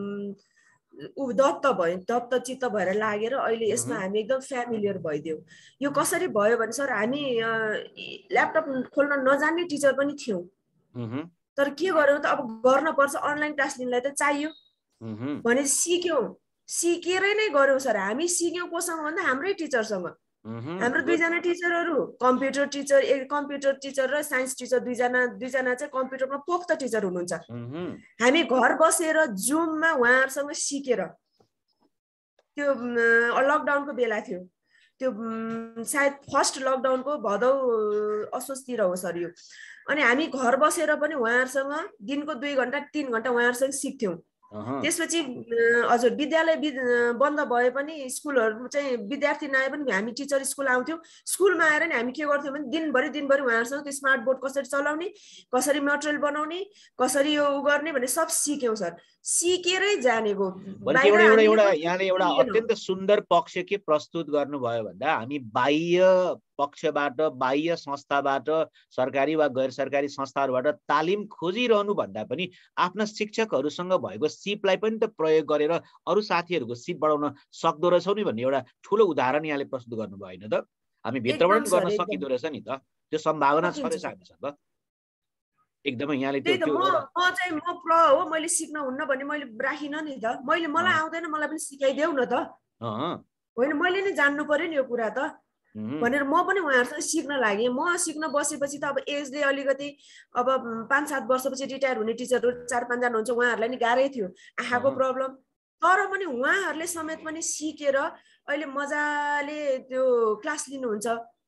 दत्त भयो, दत्त चित्त भएर लागेर अहिले यसमा हामी एकदम फ्यामिलियर भइदियौँ। यो कसरी भयो भने सर हामी ल्यापटप खोल्न नजान्ने टिचर पनि थियौँ, तर के गर्यौँ त अब गर्न पर्छ, अनलाइन क्लास लिनलाई त चाहियो भने सिक्यौँ। सिकेरै नै गर्यौँ सर। हामी सिक्यौँ कोसँग भन्दा हाम्रै टिचरसँग। हाम्रो दुईजना टिचरहरू कम्प्युटर टिचर, एक कम्प्युटर टिचर र साइन्स टिचर, दुईजना दुईजना चाहिँ कम्प्युटरमा पोख्त टिचर हुनुहुन्छ। हामी घर बसेर जुममा उहाँहरूसँग सिकेर, त्यो लकडाउनको बेला थियो, त्यो सायद फर्स्ट लकडाउनको भदौ असोजतिर हो सर यो। अनि हामी घर बसेर पनि उहाँहरूसँग दिनको दुई घन्टा तिन घन्टा उहाँहरूसँग सिक्थ्यौँ। त्यसपछि हजुर विद्यालय बन्द भए पनि स्कुलहरू चाहिँ विद्यार्थी नआए पनि हामी टिचर स्कुल आउँथ्यौँ। स्कुलमा आएर नि हामी के गर्थ्यौँ भने दिनभरि दिनभरि उहाँहरूसँग त्यो स्मार्ट बोर्ड कसरी चलाउने, कसरी मटेरियल बनाउने, कसरी यो उ गर्ने भने सब सिक्यौँ सर। सिकेरै जानेको। एउटा एउटा एउटा यहाँले एउटा अत्यन्त सुन्दर पक्ष के प्रस्तुत गर्नुभयो भन्दा हामी बाह्य पक्षबाट, बाह्य संस्थाबाट, सरकारी वा गैर सरकारी संस्थाहरूबाट तालिम खोजिरहनु भन्दा पनि आफ्ना शिक्षकहरूसँग भएको सिपलाई पनि त प्रयोग गरेर अरू साथीहरूको सिप बढाउन सक्दो रहेछौँ नि भन्ने एउटा ठुलो उदाहरण यहाँले प्रस्तुत गर्नुभयो होइन त? हामी भित्रबाट पनि गर्न सकिँदो रहेछ नि त, त्यो सम्भावना छ रहेछ हामीसँग एकदमै। यहाँले त्यो म म चाहिँ म प्र हो, मैले सिक्न हुन्न भने मैले राखिन नि त। मैले मलाई आउँदैन मलाई पनि सिकाइदेऊ न त, होइन मैले नै जान्नु पर्यो नि यो कुरा त भनेर म पनि उहाँहरूसँग सिक्न लागेँ। म सिक्न बसेपछि त अब एजले अलिकति अब पाँच सात वर्षपछि रिटायर हुने टिचरहरू चार पाँचजना हुन्छ, उहाँहरूलाई नि गाह्रै थियो आँखाको प्रब्लम। तर पनि उहाँहरूले समेत पनि सिकेर अहिले मजाले त्यो क्लास लिनुहुन्छ,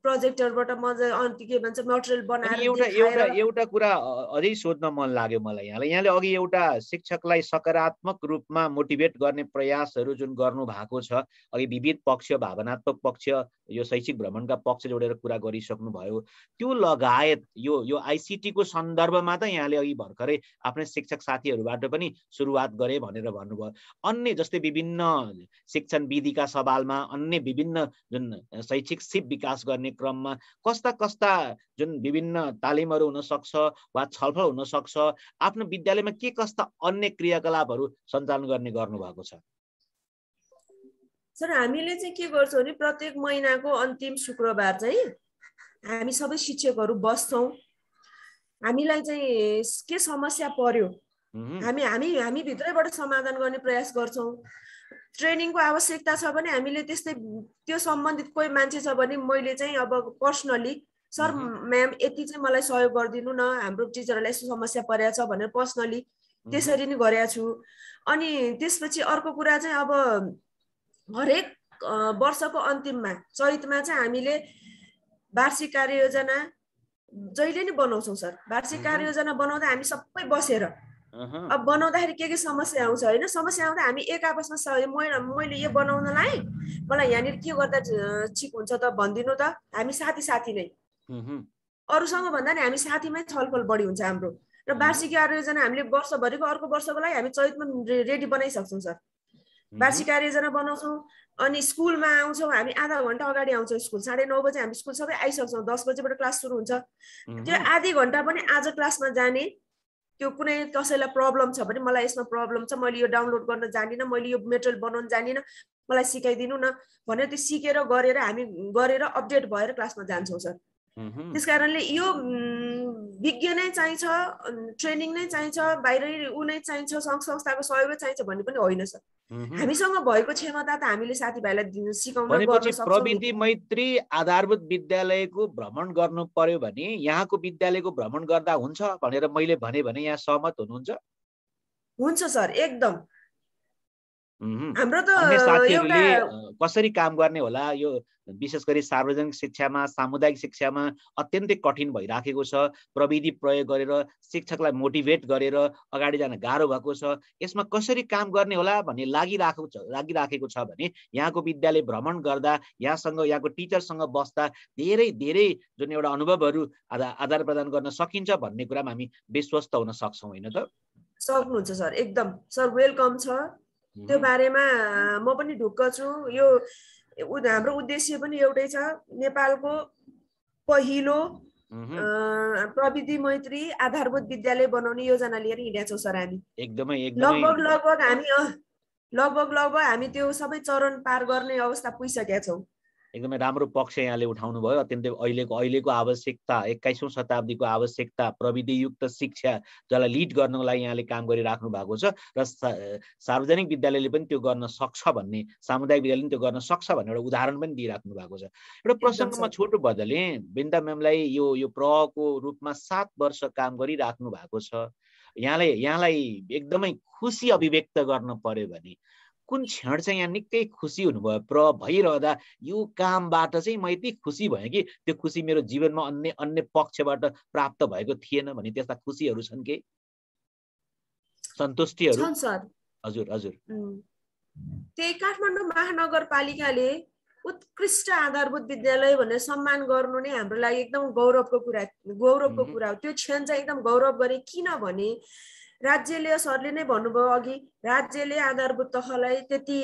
प्रोजेक्टरबाट मजा अन्त के भन्छ मटेरियल बनाएर एउटा देखाएर एउटा एउटा कुरा अझै सोध्न मन लाग्यो मलाई यहाँलाई यहाँले अघि एउटा शिक्षकलाई सकारात्मक रूपमा मोटिभेट गर्ने प्रयासहरू जुन गर्नु भएको छ अघि विविध पक्ष भावनात्मक पक्ष यो शैक्षिक भ्रमणका पक्ष जोडेर कुरा गरिसक्नु भयो त्यो लगायत यो यो आइसिटी को सन्दर्भमा त यहाँले अघि भर्खरै आफ्नै शिक्षक साथीहरूबाट पनि सुरुवात गरे भनेर भन्नुभयो अन्य जस्तै विभिन्न शिक्षण विधिका सवालमा अन्य विभिन्न जुन शैक्षिक सिप विकास गर्ने क्रममा कस्ता कस्ता जुन विभिन्न तालिमहरू हुन सक्छ वा छलफल हुन सक्छ आफ्नो विद्यालयमा के कस्ता अन्य क्रियाकलापहरू सञ्चालन गर्ने गर्नु भएको छ सर हामीले चाहिँ के गर्छौं भने प्रत्येक महिनाको अन्तिम शुक्रबार चाहिँ हामी सबै शिक्षकहरू बस्छौं हामीलाई चाहिँ के समस्या पर्यो हामी हामी हामी भित्रैबाट समाधान गर्ने प्रयास गर्छौं ट्रेनिङको आवश्यकता छ भने हामीले त्यस्तै त्यो सम्बन्धित कोही मान्छे छ भने मैले चाहिँ अब पर्सनली सर म्याम यति चाहिँ मलाई सहयोग गरिदिनु न हाम्रो टिचरहरूलाई यस्तो समस्या परेको छ भनेर पर्सनली त्यसरी नै गरेका छु अनि त्यसपछि अर्को कुरा चाहिँ अब हरेक वर्षको अन्तिममा चैतमा चाहिँ हामीले वार्षिक कार्ययोजना जहिले नै बनाउँछौँ सर वार्षिक कार्ययोजना बनाउँदा हामी सबै बसेर अब बनाउँदाखेरि के के समस्या आउँछ हैन समस्या आउँदा हामी एक आपसमा मैले मैले यो बनाउनलाई मलाई यहाँनिर के गर्दा ठिक हुन्छ त भनिदिनु त हामी साथी साथी नै अरूसँग भन्दा नि हामी साथीमै छलफल बढी हुन्छ हाम्रो र वार्षिक कार्ययोजना हामीले वर्षभरिको अर्को वर्षको लागि हामी चैतमा रेडी बनाइसक्छौँ सर वार्षिक कार्ययोजना बनाउँछौँ अनि स्कुलमा आउँछौँ हामी आधा घन्टा अगाडि आउँछौँ स्कुल साढे नौ बजे हामी स्कुल सबै आइसक्छौँ दस बजेबाट क्लास सुरु हुन्छ त्यो आधी घन्टा पनि आज क्लासमा जाने त्यो कुनै कसैलाई प्रब्लम छ भने मलाई यसमा प्रब्लम छ मैले यो डाउनलोड गर्न जानिनँ मैले यो मेटेरियल बनाउन जानिनँ मलाई सिकाइदिनु न भनेर त्यो सिकेर गरेर हामी गरेर अपडेट भएर क्लासमा जान्छौँ सर त्यसकारणले यो विज्ञ नै चाहिन्छ ट्रेनिङ नै चाहिन्छ बाहिरै उ नै चाहिन्छ सङ्घ संस्थाको सहयोग चाहिन्छ भन्ने पनि होइन सर हामीसँग भएको क्षमता त हामीले साथीभाइलाई सिकाउन गर्न सक्छौँ प्रविधि मैत्री आधारभूत विद्यालयको भ्रमण गर्नु पर्यो भने यहाँको विद्यालयको भ्रमण गर्दा हुन्छ भनेर मैले भने भने यहाँ सहमत हुनुहुन्छ हुन्छ सर एकदम हाम्रो त साथीहरूले कसरी काम गर्ने होला यो विशेष गरी सार्वजनिक शिक्षामा सामुदायिक शिक्षामा अत्यन्तै कठिन भइराखेको छ प्रविधि प्रयोग गरेर शिक्षकलाई मोटिभेट गरेर अगाडि जान गाह्रो भएको छ यसमा कसरी काम गर्ने होला भन्ने लागिराखेको छ लागिराखेको छ भने यहाँको विद्यालय भ्रमण गर्दा यहाँसँग यहाँको टिचरसँग बस्दा धेरै धेरै जुन एउटा अनुभवहरू आदान प्रदान गर्न सकिन्छ भन्ने कुरामा हामी विश्वस्त हुन सक्छौँ होइन त सक्नुहुन्छ सर एकदम सर वेलकम छ त्यो बारेमा म पनि ढुक्क छु यो हाम्रो उद्देश्य पनि एउटै छ नेपालको पहिलो प्रविधि मैत्री आधारभूत विद्यालय बनाउने योजना लिएर हिँडेका छौँ सर हामी एकदमै लगभग लगभग हामी लगभग लगभग हामी त्यो सबै चरण पार गर्ने अवस्था पुगिसकेका छौँ एकदमै राम्रो पक्ष यहाँले उठाउनु भयो अत्यन्तै अहिलेको अहिलेको आवश्यकता एक्काइसौँ शताब्दीको आवश्यकता प्रविधियुक्त शिक्षा जसलाई लिड गर्नको लागि यहाँले काम गरिराख्नु भएको छ र सार्वजनिक विद्यालयले पनि त्यो गर्न सक्छ भन्ने सामुदायिक विद्यालयले पनि त्यो गर्न सक्छ भन्ने एउटा उदाहरण पनि दिइराख्नु भएको छ एउटा प्रसङ्गमा छोटो बदले बिन्दा म्यामलाई यो यो प्रको रूपमा सात वर्ष काम गरिराख्नु भएको छ यहाँलाई यहाँलाई एकदमै खुसी अभिव्यक्त गर्न पर्यो भने कुन क्षण चाहिँ यहाँ निकै खुसी हुनुभयो प्र भइरहँदा यो कामबाट चाहिँ म यति खुसी भएँ कि त्यो खुसी मेरो जीवनमा अन्य अन्य पक्षबाट प्राप्त भएको थिएन भने त्यस्ता खुसीहरू छन् के सन्तुष्टिहरू हजुर हजुर त्यही काठमाडौँ महानगरपालिकाले उत्कृष्ट आधारभूत विद्यालय भनेर सम्मान गर्नु नै हाम्रो लागि एकदम गौरवको कुरा गौरवको कुरा हो त्यो क्षण चाहिँ एकदम गौरव गरे किनभने राज्यले सरले नै भन्नुभयो अघि राज्यले आधारभूत तहलाई त्यति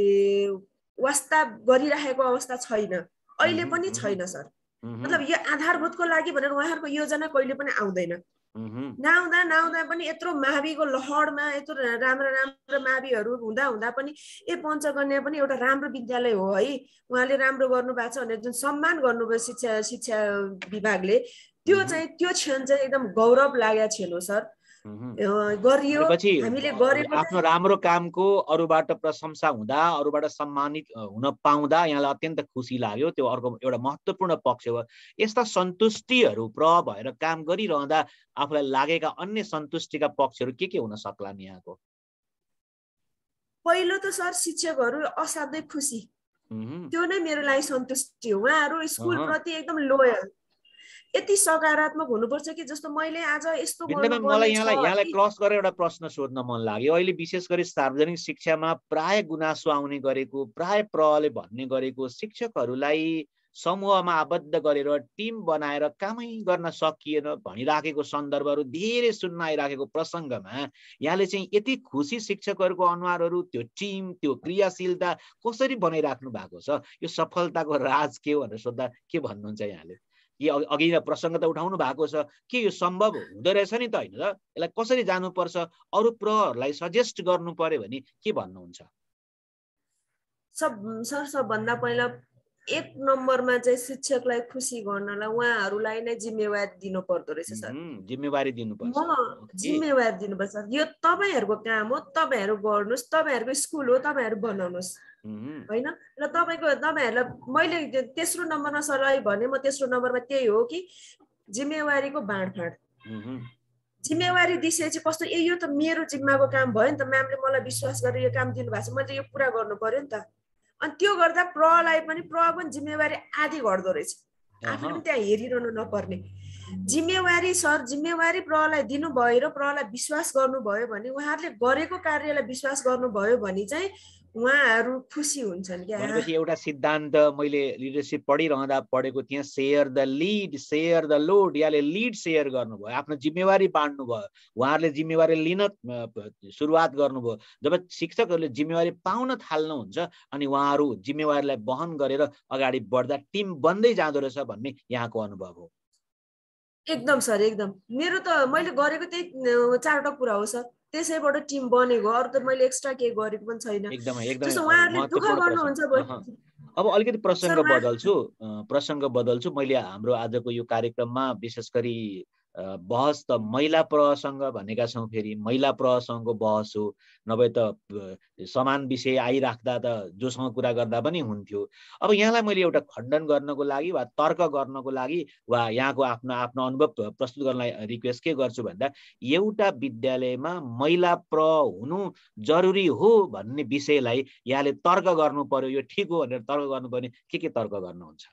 वास्ता गरिरहेको अवस्था छैन अहिले पनि छैन सर मतलब यो आधारभूतको लागि भनेर उहाँहरूको योजना कहिले पनि आउँदैन नआउँदा नआउँदा पनि यत्रो माविको लहरमा यत्रो राम्रो राम्रो माविहरू हुँदा हुँदा पनि ए पञ्चकन्या पनि एउटा राम्रो विद्यालय हो है उहाँले राम्रो गर्नु भएको छ भनेर जुन सम्मान गर्नुभयो शिक्षा शिक्षा विभागले त्यो चाहिँ त्यो क्षण चाहिँ एकदम गौरव लागेको क्षण हो सर गरियो हामीले गरेको आफ्नो राम्रो कामको अरूबाट प्रशंसा हुँदा अरूबाट सम्मानित हुन पाउँदा यहाँलाई अत्यन्त खुसी लाग्यो त्यो अर्को एउटा महत्त्वपूर्ण पक्ष हो यस्ता सन्तुष्टिहरू प्र भएर काम गरिरहँदा आफूलाई लागेका अन्य सन्तुष्टिका पक्षहरू के के हुन सक्लान् यहाँको पहिलो त सर शिक्षकहरू असाध्यै खुसी त्यो नै मेरो लागि सन्तुष्टि हो। उहाँहरू स्कुलप्रति एकदम लोयल, यति सकारात्मक हुनुपर्छ कि जस्तो मैले आज यस्तो मलाई यहाँलाई यहाँलाई क्रस गरेर एउटा प्रश्न सोध्न मन लाग्यो। अहिले विशेष गरी सार्वजनिक शिक्षामा प्राय गुनासो आउने गरेको, प्राय प्रहले भन्ने गरेको शिक्षकहरूलाई समूहमा आबद्ध गरेर टिम बनाएर कामै गर्न सकिएन भनिराखेको सन्दर्भहरू धेरै सुन्न आइराखेको प्रसङ्गमा यहाँले चाहिँ यति खुसी शिक्षकहरूको अनुहारहरू, त्यो टिम, त्यो क्रियाशीलता कसरी बनाइराख्नु भएको छ? यो सफलताको राज के हो भनेर सोद्धा के भन्नुहुन्छ यहाँले? कि अघि प्रसङ्ग त उठाउनु भएको छ कि यो सम्भव हुँदो रहेछ नि त, होइन र? यसलाई कसरी जानुपर्छ, अरू प्रहहरूलाई सजेस्ट गर्नु पर्यो भने के भन्नुहुन्छ? सब सर सबभन्दा पहिला एक नम्बरमा चाहिँ शिक्षकलाई खुसी गर्नलाई उहाँहरूलाई नै जिम्मेवारी दिनु पर्दो रहेछ सर। जिम्मेवारी दिनुपर्छ, जिम्मेवारी दिनुपर्छ। यो तपाईँहरूको काम हो, तपाईँहरू गर्नुहोस्, तपाईँहरूको स्कुल हो, तपाईँहरू बनाउनुहोस्, होइन? र तपाईँको तपाईँहरूलाई मैले तेस्रो नम्बरमा सरलाई भने, म तेस्रो नम्बरमा त्यही हो कि जिम्मेवारीको बाँडफाँड। जिम्मेवारी दिइसकेपछि कस्तो, ए यो त मेरो जिम्माको काम भयो नि त, म्यामले मलाई विश्वास गरेर यो काम दिनुभएको छ, मैले यो पुरा गर्नु पर्यो नि त। अनि त्यो गर्दा प्रलाई पनि प्र पनि जिम्मेवारी आदि घट्दो रहेछ, आफूले पनि त्यहाँ हेरिरहनु नपर्ने। जिम्मेवारी सर जिम्मेवारी प्रलाई दिनुभयो र प्रलाई विश्वास गर्नुभयो भने, उहाँहरूले गरेको कार्यलाई विश्वास गर्नुभयो भने चाहिँ उहाँहरू खुसी हुन्छन् क्या। भनेपछि एउटा सिद्धान्त मैले लिडरसिप पढिरहँदा पढेको थिएँ, share the lead share the load. यहाँले लिड सेयर गर्नुभयो, आफ्नो जिम्मेवारी बाँड्नुभयो, उहाँहरूले जिम्मेवारी लिन सुरुवात गर्नुभयो। जब शिक्षकहरूले जिम्मेवारी पाउन थाल्नुहुन्छ अनि उहाँहरू जिम्मेवारीलाई वहन गरेर अगाडि बढ्दा टिम बन्दै जाँदो रहेछ भन्ने यहाँको अनुभव हो। एकदम सर, एकदम। मेरो त मैले गरेको त्यही चारवटा कुरा हो सर, त्यसैबाट टिम बनेको, अरू त मैले एक्स्ट्रा केही गरेको पनि छैन। एकदमै एकदमै जस्तो उहाँहरूले दुःख गर्नुहुन्छ। अब अलिकति प्रसङ्ग बदल्छु प्रसङ्ग बदल्छु मैले हाम्रो आजको यो कार्यक्रममा विशेष गरी बहस त महिला प्रहसँग भनेका छौँ, फेरि महिला प्रहसँगको बहस हो, नभए त समान विषय आइराख्दा त जोसँग कुरा गर्दा पनि हुन्थ्यो। अब यहाँलाई मैले एउटा खण्डन गर्नको लागि वा तर्क गर्नको लागि वा यहाँको आफ्नो आफ्नो अनुभव प्रस्तुत गर्नलाई रिक्वेस्ट के गर्छु भन्दा, एउटा विद्यालयमा महिला प्रह हुनु जरुरी हो भन्ने विषयलाई यहाँले तर्क गर्नु पर्यो, यो ठिक हो भनेर तर्क गर्नुपर्ने के के तर्क गर्नुहुन्छ?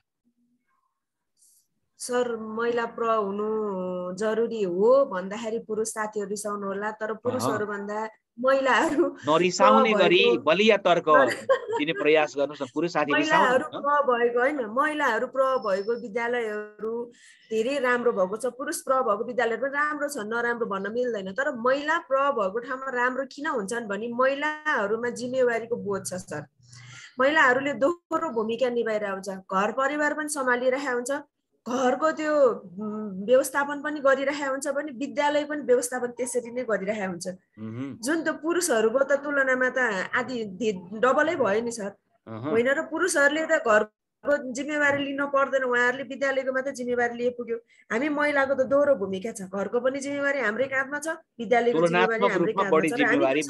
सर महिला प्रह हुनु जरुरी हो भन्दाखेरि पुरुष साथीहरू रिसाउनु होला, तर पुरुषहरू भन्दा महिलाहरू नरिसाउने गरी बलिया तर्क दिने प्रयास गर्नुस् न। पुरुष साथी महिलाहरू प्रह भएको होइन, महिलाहरू प्रह भएको विद्यालयहरू धेरै राम्रो भएको छ, पुरुष प्रह भएको विद्यालयहरू पनि राम्रो छ, नराम्रो भन्न मिल्दैन। तर महिला प्रह भएको ठाउँमा राम्रो किन हुन्छन् भने महिलाहरूमा जिम्मेवारीको बोध छ सर। महिलाहरूले दोहोरो भूमिका निभाइरहेको हुन्छ, घर परिवार पनि सम्हालिरहेको हुन्छ, घरको त्यो व्यवस्थापन पनि गरिरहेको हुन्छ भने विद्यालय पनि व्यवस्थापन त्यसरी नै गरिरहेको हुन्छ, जुन त पुरुषहरूको त तुलनामा त आदि डबलै भयो नि सर, होइन र? पुरुषहरूले त घरको जिम्मेवारी लिनु पर्दैन, उहाँहरूले विद्यालयको मात्रै जिम्मेवारी लिए पुग्यो। हामी महिलाको त दोहोरो भूमिका छ, घरको पनि जिम्मेवारी हाम्रै काँधमा छ, विद्यालयको जिम्मेवारी हाम्रै काँधमा छ।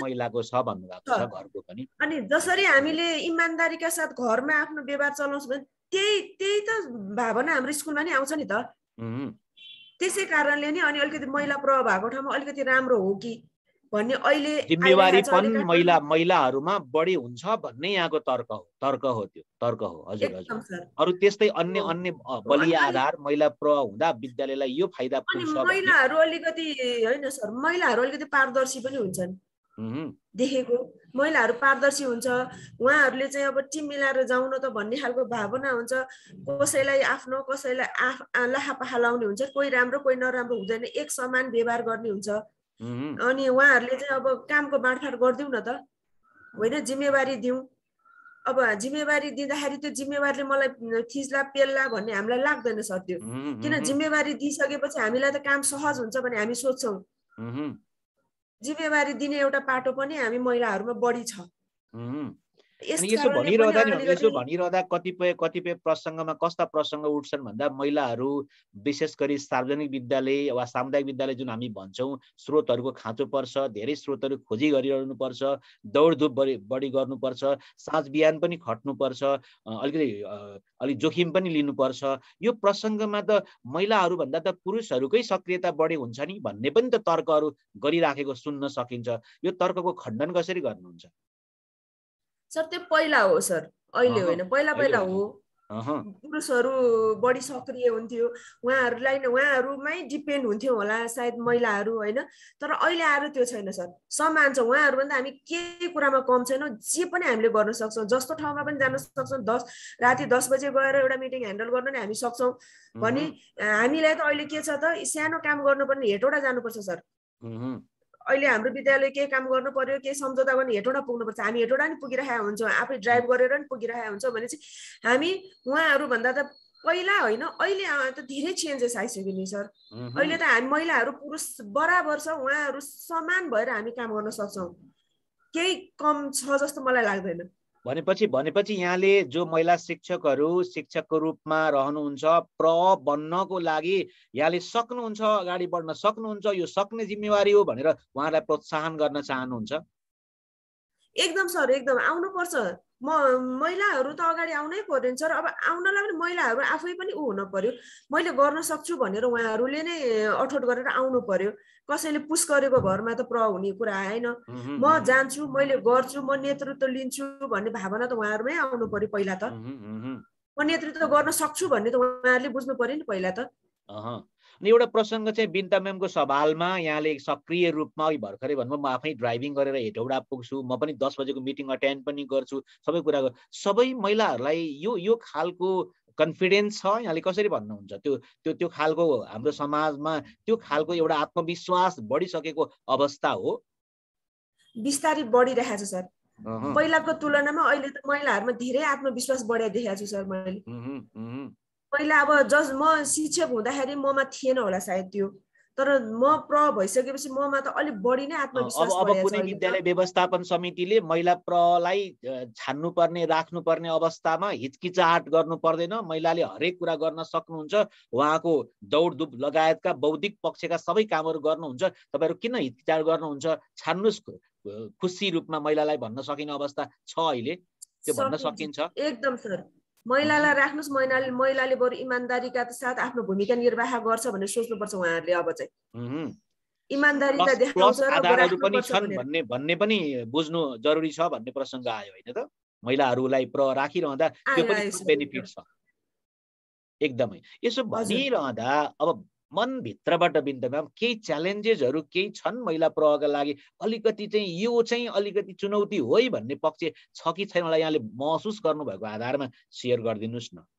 अनि जसरी हामीले इमानदारीका साथ घरमा आफ्नो व्यवहार चलाउँछ भने त्यही त्यही त भावना हाम्रो स्कुलमा नि आउँछ नि त। त्यसै कारणले नि अनि अलिकति महिला प्रह भएको ठाउँमा अलिकति राम्रो हो कि भन्ने अहिले जिम्मेवारी पनि महिला महिलाहरूमा बढी हुन्छ भन्ने यहाँको तर्क हो तर्क हो त्यो तर्क हो। हजुर हजुर। अरू त्यस्तै अन्य अन्य बलिया आधार महिला प्रह हुँदा विद्यालयलाई यो फाइदा पुग्छ। महिलाहरू अलिकति होइन सर, महिलाहरू अलिकति पारदर्शी पनि हुन्छन् देखेको, महिलाहरू पारदर्शी हुन्छ, उहाँहरूले चाहिँ अब टिम मिलाएर जाउँ न त भन्ने खालको भावना हुन्छ, कसैलाई आफ्नो कसैलाई आफ लाहापाहा लाउने हुन्छ, कोही राम्रो कोही नराम्रो हुँदैन, एक समान व्यवहार गर्ने हुन्छ। अनि उहाँहरूले चाहिँ अब कामको बाँडफाँड गरिदिउँ न त, होइन जिम्मेवारी दिउँ। अब जिम्मेवारी दिँदाखेरि त्यो जिम्मेवारीले मलाई थिच्ला पेल्ला भन्ने हामीलाई लाग्दैन सर त्यो, किन जिम्मेवारी दिइसकेपछि हामीलाई त काम सहज हुन्छ भने हामी सोच्छौँ। जिम्मेवारी दिने एउटा पाटो पनि हामी महिलाहरूमा बढी छ। यसो भनिरहँदा नि यसो भनिरहँदा कतिपय कतिपय प्रसङ्गमा कस्ता प्रसङ्ग उठ्छन् भन्दा महिलाहरू विशेष गरी सार्वजनिक विद्यालय वा सामुदायिक विद्यालय जुन हामी भन्छौँ स्रोतहरूको खाँचो पर्छ, धेरै स्रोतहरू खोजी गरिरहनुपर्छ, दौडधुप बढी बढी गर्नुपर्छ, साँझ बिहान पनि खट्नुपर्छ, अलिकति अलिक जोखिम पनि लिनुपर्छ। यो प्रसङ्गमा त महिलाहरूभन्दा त पुरुषहरूकै सक्रियता बढी हुन्छ नि भन्ने पनि त तर्कहरू गरिराखेको सुन्न सकिन्छ। यो तर्कको खण्डन कसरी गर्नुहुन्छ? सर त्यो पहिला हो सर, अहिले होइन, पहिला पहिला हो अहँ पुरुषहरू बढी सक्रिय हुन्थ्यो, उहाँहरूलाई नै उहाँहरूमै डिपेन्ड हुन्थ्यो होला सायद महिलाहरू होइन। तर अहिले आएर त्यो छैन सर, समान छ उहाँहरूभन्दा हामी केही कुरामा कम छैनौँ, जे पनि हामीले गर्न सक्छौँ, जस्तो ठाउँमा पनि जान सक्छौँ। दस राति दस बजे गएर एउटा मिटिङ ह्यान्डल गर्न नै हामी सक्छौँ भने हामीलाई त अहिले के छ त, सानो काम गर्नुपर्ने हेटौँडा जानुपर्छ सर। अहिले हाम्रो विद्यालय केही काम गर्नु पर्यो, केही सम्झौता गर्ने हेटौँडा पुग्नुपर्छ, हामी हेटौँडा नि पुगिरहेका हुन्छौँ, आफै ड्राइभ गरेर नि पुगिरहेका हुन्छौँ भने चाहिँ हामी उहाँहरूभन्दा त पहिला होइन अहिले त धेरै चेन्जेस आइसक्यो नि सर। अहिले त हामी महिलाहरू पुरुष बराबर छ, उहाँहरू समान भएर हामी काम गर्न सक्छौँ, केही कम छ जस्तो मलाई लाग्दैन। भनेपछि भनेपछि यहाँले जो महिला शिक्षकहरू शिक्षकको रूपमा रहनुहुन्छ, प्र बन्नको लागि यहाँले सक्नुहुन्छ, अगाडि बढ्न सक्नुहुन्छ, यो सक्ने जिम्मेवारी हो भनेर उहाँलाई प्रोत्साहन गर्न चाहनुहुन्छ? एकदम सर, एकदम आउनुपर्छ। म महिलाहरू त अगाडि आउनै पर्यो नि सर। अब आउनलाई पनि महिलाहरू आफै पनि ऊ हुन पर्यो, मैले गर्न सक्छु भनेर उहाँहरूले नै अठोट गरेर आउनु पर्यो। कसैले पुस गरेको घरमा त प्र हुने कुरा आएन। म जान्छु, मैले गर्छु, म नेतृत्व लिन्छु भन्ने भावना त उहाँहरूमै आउनु पर्यो पहिला त। म नेतृत्व गर्न सक्छु भन्ने त उहाँहरूले बुझ्नु पर्यो नि पहिला त। एउटा प्रसङ्ग चाहिँ बिन्ता म्यामको सवालमा यहाँले सक्रिय रूपमा अघि भर्खरै भन्नु म आफै ड्राइभिङ गरेर हेटौडा पुग्छु, म पनि दस बजेको मिटिङ अटेन्ड पनि गर्छु, सबै कुरा सबै महिलाहरूलाई यो यो खालको कन्फिडेन्स छ यहाँले कसरी भन्नुहुन्छ? त्यो त्यो त्यो खालको हाम्रो समाजमा त्यो खालको एउटा आत्मविश्वास बढिसकेको अवस्था हो? बिस्तारै बढिरहेको छ सर, पहिलाको तुलनामा अहिले त महिलाहरूमा धेरै आत्मविश्वास बढाइ देखाएको छु सर मैले। पहिला अब जस म शिक्षक हुँदाखेरि ममा थिएन होला सायद त्यो, तर म प्र भइसकेपछि ममा त अलिक बढी नै आत्मविश्वास अब अब कुनै विद्यालय व्यवस्थापन समितिले महिला प्रलाई छान्नुपर्ने राख्नुपर्ने अवस्थामा हिचकिचाहट गर्नु पर्दैन, महिलाले हरेक कुरा गर्न सक्नुहुन्छ, उहाँको दौडधुप लगायतका बौद्धिक पक्षका सबै कामहरू गर्नुहुन्छ, तपाईँहरू किन हिचकिचाहट गर्नुहुन्छ? छान्नुस् खुसी रूपमा महिलालाई भन्न सकिने अवस्था छ अहिले, त्यो भन्न सकिन्छ? एकदम सर, महिलालाई राख्नुस्, महिलाले महिलाले बरु इमानदारीका साथ आफ्नो भूमिका निर्वाह गर्छ भनेर सोच्नुपर्छ उहाँहरूले। अब चाहिँ इमानदारीता देखाउँछ र आधारहरू पनि छन् भन्ने भन्ने पनि बुझ्नु जरुरी छ भन्ने प्रसङ्ग आयो होइन त? महिलाहरूलाई प्र राखिरहँदा त्यो पनि बेनिफिट छ एकदमै। यसो भनिरहँदा अब मनभित्रबाट बिन्दा म्याम केही च्यालेन्जेसहरू केही छन् महिला प्रहका लागि, अलिकति चाहिँ यो चाहिँ अलिकति चुनौती हो है भन्ने पक्ष छ कि छैन होला, यहाँले महसुस गर्नुभएको आधारमा सेयर गरिदिनुहोस् न।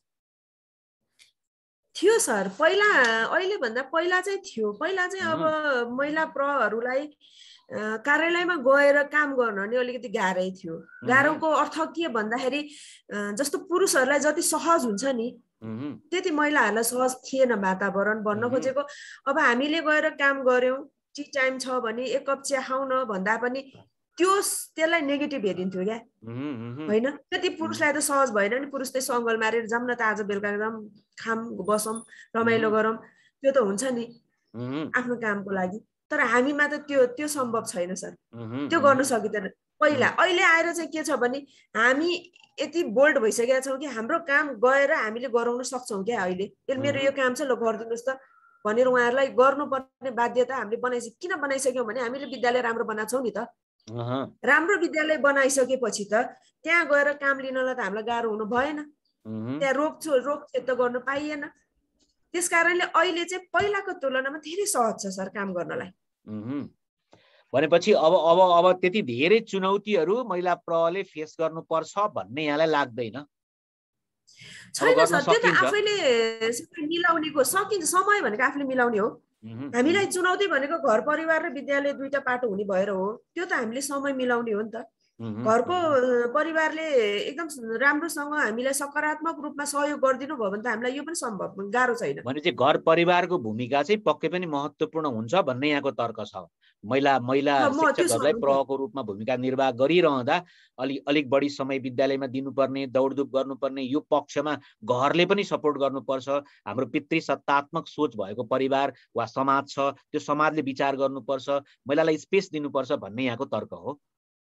थियो सर पहिला, अहिले भन्दा पहिला चाहिँ थियो। पहिला चाहिँ अब महिला प्रहहरूलाई कार्यालयमा गएर काम गर्न नि अलिकति गाह्रै थियो। गाह्रोको अर्थ के भन्दाखेरि जस्तो पुरुषहरूलाई जति सहज हुन्छ नि त्यति महिलाहरूलाई सहज थिएन वातावरण। भन्न खोजेको अब हामीले गएर काम गर्यौँ, टी टाइम छ भने एक कप चिया खाउन भन्दा पनि त्यो त्यसलाई नेगेटिभ हेरिन्थ्यो क्या होइन? त्यति पुरुषलाई त सहज भएन नि, पुरुष चाहिँ सङ्गल मारेर जाऊँ न त आज बेलुका एकदम खाम बसौँ रमाइलो गरौँ, त्यो त हुन्छ नि आफ्नो कामको लागि। तर हामीमा त त्यो त्यो सम्भव छैन सर, त्यो गर्न सकिँदैन पहिला। अहिले आएर चाहिँ के छ भने हामी यति बोल्ड भइसकेका छौँ कि हाम्रो काम गएर हामीले गराउन सक्छौँ क्या। अहिले मेरो यो काम छ ल गरिदिनुहोस् त भनेर उहाँहरूलाई गर्नुपर्ने बाध्यता हामीले बनाइसक्यौँ। किन बनाइसक्यौँ भने हामीले विद्यालय राम्रो बनाएको छौँ नि त। राम्रो विद्यालय बनाइसकेपछि त त्यहाँ गएर काम लिनलाई त हामीलाई गाह्रो हुनु भएन, त्यहाँ रोकछो रोकछेक त गर्न पाइएन। त्यस कारणले अहिले चाहिँ पहिलाको तुलनामा धेरै सहज छ सर काम गर्नलाई। भनेपछि अब अब अब त्यति धेरै चुनौतीहरू महिला प्रहले फेस गर्नुपर्छ भन्ने यहाँलाई लाग्दैन? छैन सर, त्यो त आफैले मिलाउनेको सकिन्छ। समय भनेको आफूले मिलाउने हो। हामीलाई चुनौती भनेको घर परिवार र विद्यालय दुईटा पाटो हुने भएर हो। त्यो त हामीले समय मिलाउने हो नि त। घरको परिवारले एकदम राम्रोसँग हामीलाई सकारात्मक रूपमा सहयोग गरिदिनु भयो भने त हामीलाई यो पनि सम्भव, गाह्रो छैन। भने चाहिँ घर परिवारको भूमिका चाहिँ पक्कै पनि महत्त्वपूर्ण हुन्छ भन्ने यहाँको तर्क छ। महिला महिला शिक्षकहरूलाई प्रहको रूपमा भूमिका निर्वाह गरिरहँदा अलि अलिक बढी समय विद्यालयमा दिनुपर्ने, दौडधुप गर्नुपर्ने, यो पक्षमा घरले पनि सपोर्ट गर्नुपर्छ। हाम्रो पितृ सत्तात्मक सोच भएको परिवार वा समाज छ, त्यो समाजले विचार गर्नुपर्छ, महिलालाई स्पेस दिनुपर्छ भन्ने यहाँको तर्क हो।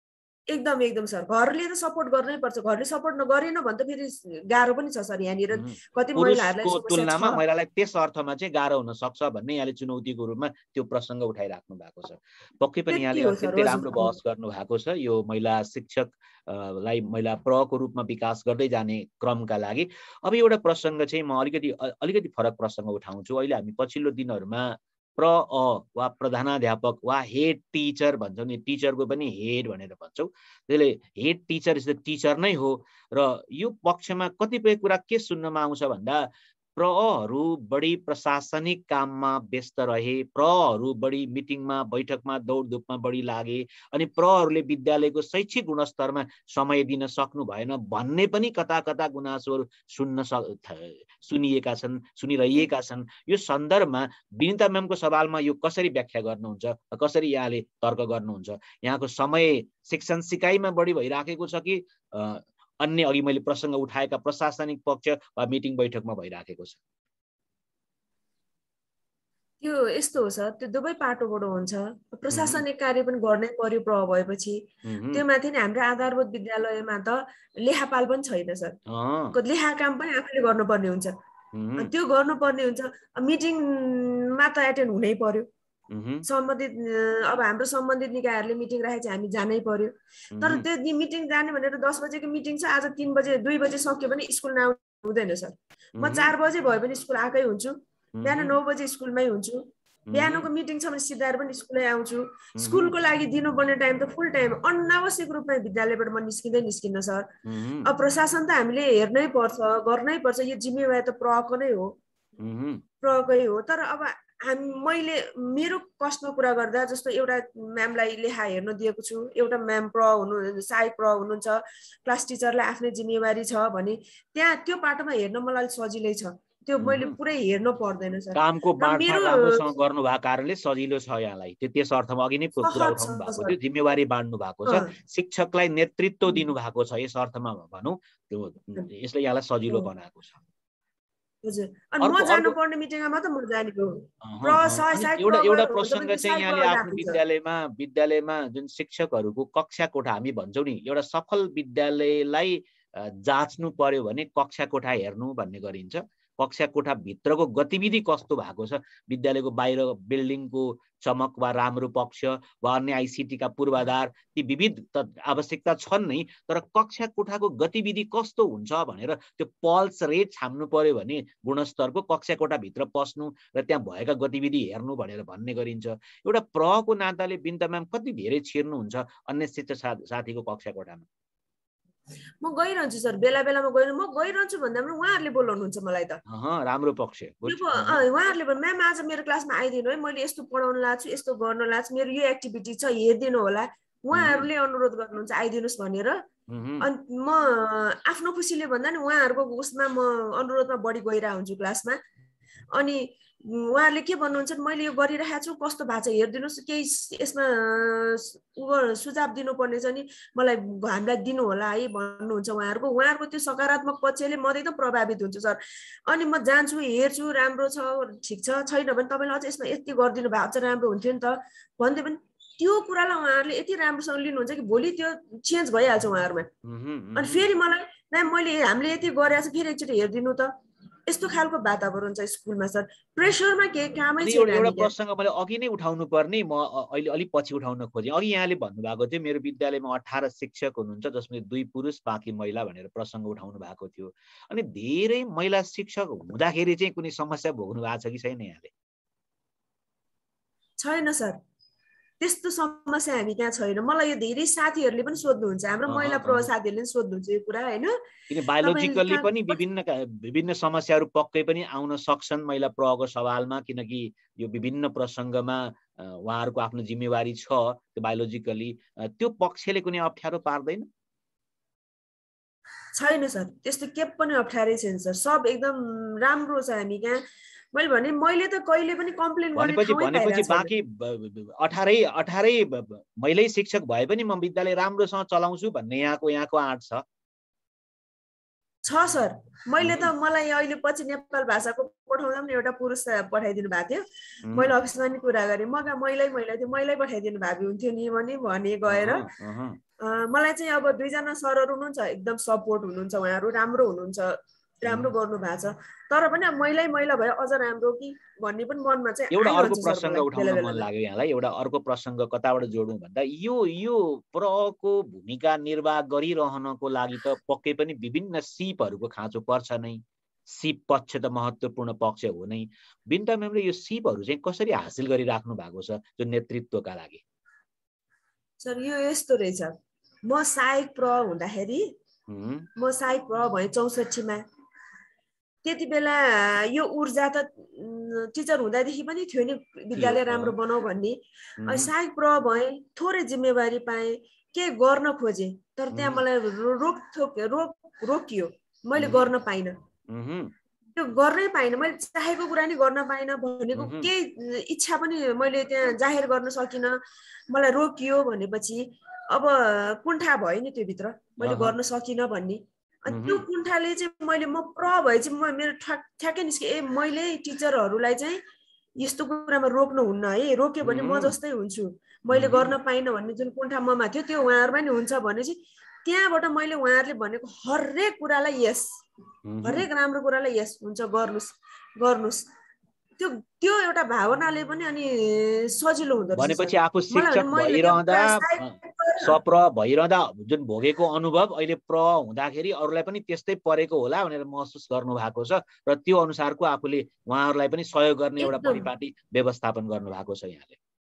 एकदम एकदम सर, घरले त सपोर्ट गर्नै पर्छ। घरले सपोर्ट नगरेन भने त फेरि गाह्रो पनि छ सर। यहाँनिर कति महिलाहरूलाई पुरुषको समस्या तुलनामा छ। महिलालाई त्यस अर्थमा चाहिँ गाह्रो हुन सक्छ भन्ने यहाँले चुनौतीको रूपमा त्यो प्रसङ्ग उठाइराख्नु भएको छ। पक्कै पनि त्यति यहाँले हो सर, अत्यन्तै हजुर। राम्रो बहस गर्नु भएको छ यो महिला शिक्षक लाई महिला प्रको रूपमा विकास गर्दै जाने क्रमका लागि। अब एउटा प्रसङ्ग चाहिँ म अलिकति अलिकति फरक प्रसङ्ग उठाउँछु। अहिले हामी पछिल्लो दिनहरूमा प्र अ वा प्रधानाध्यापक वा हेड टिचर भन्छौँ नि, टिचरको पनि हेड भनेर भन्छौँ, त्यसले head teacher is the teacher नै हो। र यो पक्षमा कतिपय कुरा के सुन्नमा आउँछ भन्दा प्रहरू बढी प्रशासनिक काममा व्यस्त रहे, प्रहरू बढी मिटिङमा बैठकमा दौडधुपमा बढी लागे, अनि प्रहरूले विद्यालयको शैक्षिक गुणस्तरमा समय दिन सक्नु भएन भन्ने पनि कता कता गुनासोहरू सुन्न सुनिएका छन्, सुनिरहेका छन्। यो सन्दर्भमा विनिता म्यामको सवालमा यो कसरी व्याख्या गर्नुहुन्छ, कसरी यहाँले तर्क गर्नुहुन्छ? यहाँको समय शिक्षण सिकाइमा बढी भइराखेको छ कि अन्य अघि मैले प्रसङ्ग उठाएका प्रशासनिक पक्ष वा मिटिङ बैठकमा भइराखेको छ? त्यो यस्तो हो सर, त्यो दुवै पाटोबाट हुन्छ। प्रशासनिक कार्य पनि गर्नै पर्यो प्र भएपछि। त्यो माथि नै हाम्रो आधारभूत विद्यालयमा त लेखापाल पनि छैन सर। लेखा काम पनि आफूले गर्नुपर्ने हुन्छ। त्यो गर्नुपर्ने हुन्छ। मिटिङमा त एटेन्ड हुनै पर्यो। सम्बन्धित अब हाम्रो सम्बन्धित निकायहरूले मिटिङ राखेको हामी जानै पर्यो। तर त्यो मिटिङ जाने भनेर दस बजेको मिटिङ छ, आज तीन बजे दुई बजे सक्यो भने स्कुल नआउनु हुँदैन सर। म चार बजे भयो भने स्कुल आएकै हुन्छु, बिहान नौ बजे स्कुलमै हुन्छु। बिहानको मिटिङ छ भने सिधाएर पनि स्कुलै आउँछु। स्कुलको लागि दिनुपर्ने टाइम त फुल टाइम अनावश्यक रूपमा विद्यालयबाट म निस्किँदै निस्किन्न सर। अब प्रशासन त हामीले हेर्नै पर्छ, गर्नै पर्छ। यो जिम्मेवारी त प्रको नै हो, प्रकै हो। तर अब हामी मैले मेरो कष्टको कुरा गर्दा जस्तो एउटा म्यामलाई लेखा हेर्न दिएको छु, एउटा म्याम प्र हुनु सहायक प्र हुनुहुन्छ, क्लास टिचरलाई आफ्नै जिम्मेवारी छ भने त्यहाँ त्यो पाटोमा हेर्न मलाई सजिलै छ। त्यो मैले पुरै हेर्न पर्दैन सर। कामको बाँडफाँड राम्रोसँग गर्नु भएको कारणले सजिलो छ यहाँलाई। त्यो त्यस अर्थमा अघि नै कुरा उठाउनु भएको थियो, जिम्मेवारी बाँड्नु भएको छ, शिक्षकलाई नेतृत्व दिनु भएको छ, यस अर्थमा भनौँ त्यो यसले यहाँलाई सजिलो बनाएको छ। हजुर, अनि म जानुपर्ने मिटिङमा मात्र म जाने हो। एउटा एउटा प्रसङ्ग चाहिँ यहाँले आफ्नो विद्यालयमा विद्यालयमा जुन शिक्षकहरूको कक्षा कोठा हामी भन्छौँ नि, एउटा सफल विद्यालयलाई जाँच्नु पर्यो भने कक्षा कोठा हेर्नु भन्ने गरिन्छ। कक्षा कोठा भित्रको गतिविधि कस्तो भएको छ, विद्यालयको बाहिर बिल्डिङको चमक वा राम्रो पक्ष वा अन्य आइसिटीका पूर्वाधार, ती विविध त आवश्यकता छन् नै, तर कक्षा कोठाको गतिविधि कस्तो हुन्छ भनेर त्यो पल्स रेट छाम्नु पर्यो भने गुणस्तरको कक्षा कोठाभित्र पस्नु र त्यहाँ भएका गतिविधि हेर्नु भनेर भन्ने गरिन्छ। एउटा प्रको नाताले बिन्ता म्याम कति धेरै छिर्नुहुन्छ अन्य शिक्षक साथीको कक्षा कोठामा? म गइरहन्छु सर, बेला बेलामा गइरहन्छु। म गइरहन्छु भन्दा पनि उहाँहरूले बोलाउनुहुन्छ मलाई त। राम्रो पक्ष। उहाँहरूले भन्नु म्याम आज मेरो क्लासमा आइदिनु है, मैले यस्तो पढाउन लाग्छु, यस्तो गर्न लाग्छु, मेरो यो एक्टिभिटी छ हेरिदिनु होला। उहाँहरूले अनुरोध गर्नुहुन्छ आइदिनुहोस् भनेर। अनि म आफ्नो खुसीले भन्दा नि उहाँहरूको उसमा म अनुरोधमा बढी गइरहेको हुन्छु क्लासमा। अनि उहाँहरूले के भन्नुहुन्छ, मैले यो गरिरहेको छु, कस्तो भएको छ हेरिदिनुहोस्, केही यसमा सुझाव दिनुपर्ने छ नि मलाई हामीलाई दिनु होला है भन्नुहुन्छ उहाँहरूको। उहाँहरूको त्यो सकारात्मक पक्षले म एकदम प्रभावित हुन्छु सर। अनि म जान्छु, हेर्छु, राम्रो छ, ठिक छ, छैन भने तपाईँले अझ यसमा यति गरिदिनु भएको चाहिँ राम्रो हुन्थ्यो नि त भन्दै पनि त्यो कुरालाई उहाँहरूले यति राम्रोसँग लिनुहुन्छ कि भोलि त्यो चेन्ज भइहाल्छ उहाँहरूमा। अनि फेरि मलाई म्याम मैले हामीले यति गरेको छ, फेरि एकचोटि हेरिदिनु त। यस्तो खालको वातावरण छ स्कुलमा सर। प्रेसरमा केही कामै छैन। एउटा प्रसङ्ग मैले अघि नै उठाउनु पर्ने, म अहिले अलिक पछि उठाउन खोजेँ। अघि यहाँले भन्नुभएको थियो मेरो विद्यालयमा अठार शिक्षक हुनुहुन्छ जसमा दुई पुरुष बाँकी महिला भनेर प्रसङ्ग उठाउनु भएको थियो। अनि धेरै महिला शिक्षक हुँदाखेरि चाहिँ कुनै समस्या भोग्नु भएको छ कि छैन यहाँले? छैन सर, त्यस्तो समस्या हामी त्यहाँ छैन। मलाई यो धेरै साथीहरूले पनि सोध्नुहुन्छ, हाम्रो महिला प्र साथीहरूले पनि सोध्नुहुन्छ यो कुरा होइन। किन बायोलोजिकल्ली पनि विभिन्न विभिन्न समस्याहरू पक्कै पनि आउन सक्छन् महिला प्रको सवालमा, किनकि यो विभिन्न प्रसङ्गमा उहाँहरूको आफ्नो जिम्मेवारी छ। त्यो बायोलोजिकल्ली त्यो पक्षले कुनै अप्ठ्यारो पार्दैन? छैन सर, त्यस्तो के पनि अप्ठ्यारै छैन सर। सब एकदम राम्रो छ हामी यहाँ। मैले भने मैले त कहिले पनि कम्प्लेन गर्ने ठाउँै पाइरहेको भनेपछि बाँकी अठारै अठारै महिला शिक्षक भए पनि म विद्यालय राम्रोसँग चलाउँछु भन्ने यहाँको यहाँको आँट छ छ सर। मैले त मलाई अहिले पछि नेपाल भाषाको पठाउँदा पनि एउटा पुरुष पठाइदिनु भएको थियो। मैले अफिसमा नि कुरा गरेँ, म कहाँ महिलै महिला थियो, महिलै पठाइदिनु भएको हुन्थ्यो नि भने भने गएर मलाई चाहिँ अब दुईजना सरहरू हुनुहुन्छ एकदम सपोर्ट हुनुहुन्छ, उहाँहरू राम्रो हुनुहुन्छ, राम्रो गर्नु भएको छ। तर पनि अब मैलै मैला भयो अझ राम्रो कि भन्ने पनि मनमा चाहिँ एउटा अर्को आइरहन्छ सर प्रसङ्ग मलाई उठाउन बेला मन बेला। लाग्यो यहाँलाई। एउटा अर्को प्रसङ्ग कताबाट जोडौँ भन्दा यो यो प्रको भूमिका निर्वाह गरिरहनको लागि त पक्कै पनि विभिन्न सिपहरूको खाँचो पर्छ नै। सिप पक्ष त महत्त्वपूर्ण पक्ष हो नै। बिनिता म्यामले यो सिपहरू चाहिँ कसरी हासिल गरिराख्नु भएको छ जो नेतृत्वका लागि? सर यो यस्तो रहेछ, म सहायक प्र हुँदाखेरि म सहायक प्र भएँ चौसठीमा। त्यति बेला यो ऊर्जा त टिचर हुँदादेखि पनि थियो नि, विद्यालय राम्रो बनाऊ भन्ने। सहायक प्र भएँ, थोरै जिम्मेवारी पाएँ, के गर्न खोजेँ, तर त्यहाँ मलाई रोकथोक रोक रोकियो, मैले गर्न पाइनँ। त्यो गर्नै पाइनँ, मैले चाहेको कुरा नि गर्न पाइनँ, भनेको केही इच्छा पनि मैले त्यहाँ जाहेर गर्न सकिनँ, मलाई रोकियो। भनेपछि अब कुण्ठा भयो नि त्यो भित्र, मैले गर्न सकिनँ भन्ने। अनि त्यो कुण्ठाले चाहिँ मैले म प्र भए चाहिँ म मेरो ठ्याक्कै निस्के, ए मैले टिचरहरूलाई चाहिँ यस्तो कुरामा रोक्नु हुन्न है, रोक्यो भने म जस्तै हुन्छु, मैले गर्न पाइनँ भन्ने जुन कुण्ठा ममा थियो त्यो उहाँहरूमा नि हुन्छ भने चाहिँ त्यहाँबाट मैले उहाँहरूले भनेको हरेक कुरालाई यस, हरेक राम्रो कुरालाई यस हुन्छ, गर्नुहोस् गर्नुहोस्, त्यो त्यो एउटा भावनाले पनि अनि सजिलो हुँदो रहेछ। भनेपछि आफू शिक्षक भइरहँदा, सप्र भइरहँदा जुन भोगेको अनुभव अहिले प्र हुँदाखेरि अरूलाई पनि त्यस्तै परेको होला भनेर महसुस गर्नु भएको छ र त्यो अनुसारको आफूले उहाँहरूलाई पनि सहयोग गर्ने एउटा परिपाटी व्यवस्थापन गर्नु भएको छ यहाँले।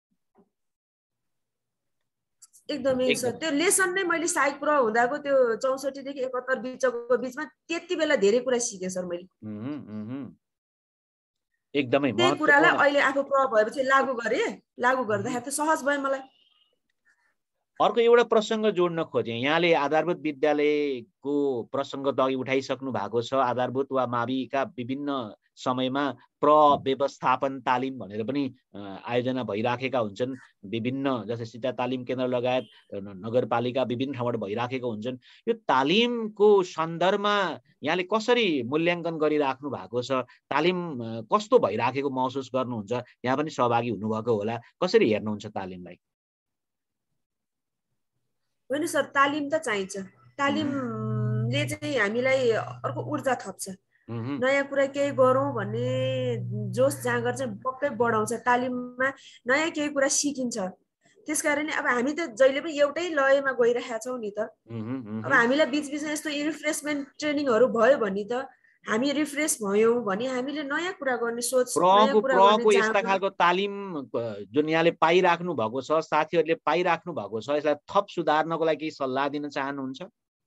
एकदमै सर, त्यो लेसन नै मैले सहायक प्र हुँदाको त्यो चौसठीदेखि एकहत्तर बिचको बिचमा त्यति बेला धेरै कुरा सिकेँ सर मैले। एकदमै त्यही कुरालाई अहिले आफू प्र भएपछि लागू गरेँ, लागू गर्दाखेरि त सहज भयो मलाई। अर्को एउटा प्रसङ्ग जोड्न खोजेँ, यहाँले आधारभूत विद्यालयको प्रसङ्ग त अघि उठाइसक्नु भएको छ। आधारभूत वा माविका विभिन्न समयमा प्र व्यवस्थापन तालिम भनेर पनि आयोजना भइराखेका हुन्छन्। विभिन्न जस्तै सीता तालिम केन्द्र लगायत नगरपालिका विभिन्न ठाउँबाट भइराखेका हुन्छन्। यो तालिमको सन्दर्भमा यहाँले कसरी मूल्याङ्कन गरिराख्नु भएको छ? तालिम कस्तो भइराखेको महसुस गर्नुहुन्छ? यहाँ पनि सहभागी हुनुभएको होला, कसरी हेर्नुहुन्छ तालिमलाई? होइन सर, तालिम त चाहिन्छ। तालिमले चाहिँ हामीलाई अर्को ऊर्जा थप्छ, नयाँ कुरा केही गरौँ भन्ने जोस जाँगर चाहिँ पक्कै बढाउँछ। तालिममा नयाँ केही कुरा सिकिन्छ। त्यस कारणले अब हामी त जहिले पनि एउटै लयमा गइरहेका छौँ नि त। अब हामीलाई बिचबिचमा यस्तो रिफ्रेसमेन्ट ट्रेनिङहरू भयो भने त हामी रिफ्रेस भयौँ भने हामीले नयाँ कुरा गर्ने सोच, नयाँ कुरा गर्ने यस्ता खालको तालिम जुन यहाँले पाइराख्नु भएको छ, साथीहरूले पाइराख्नु भएको छ, यसलाई थप सुधार्नको लागि केही सल्लाह दिन चाहनुहुन्छ?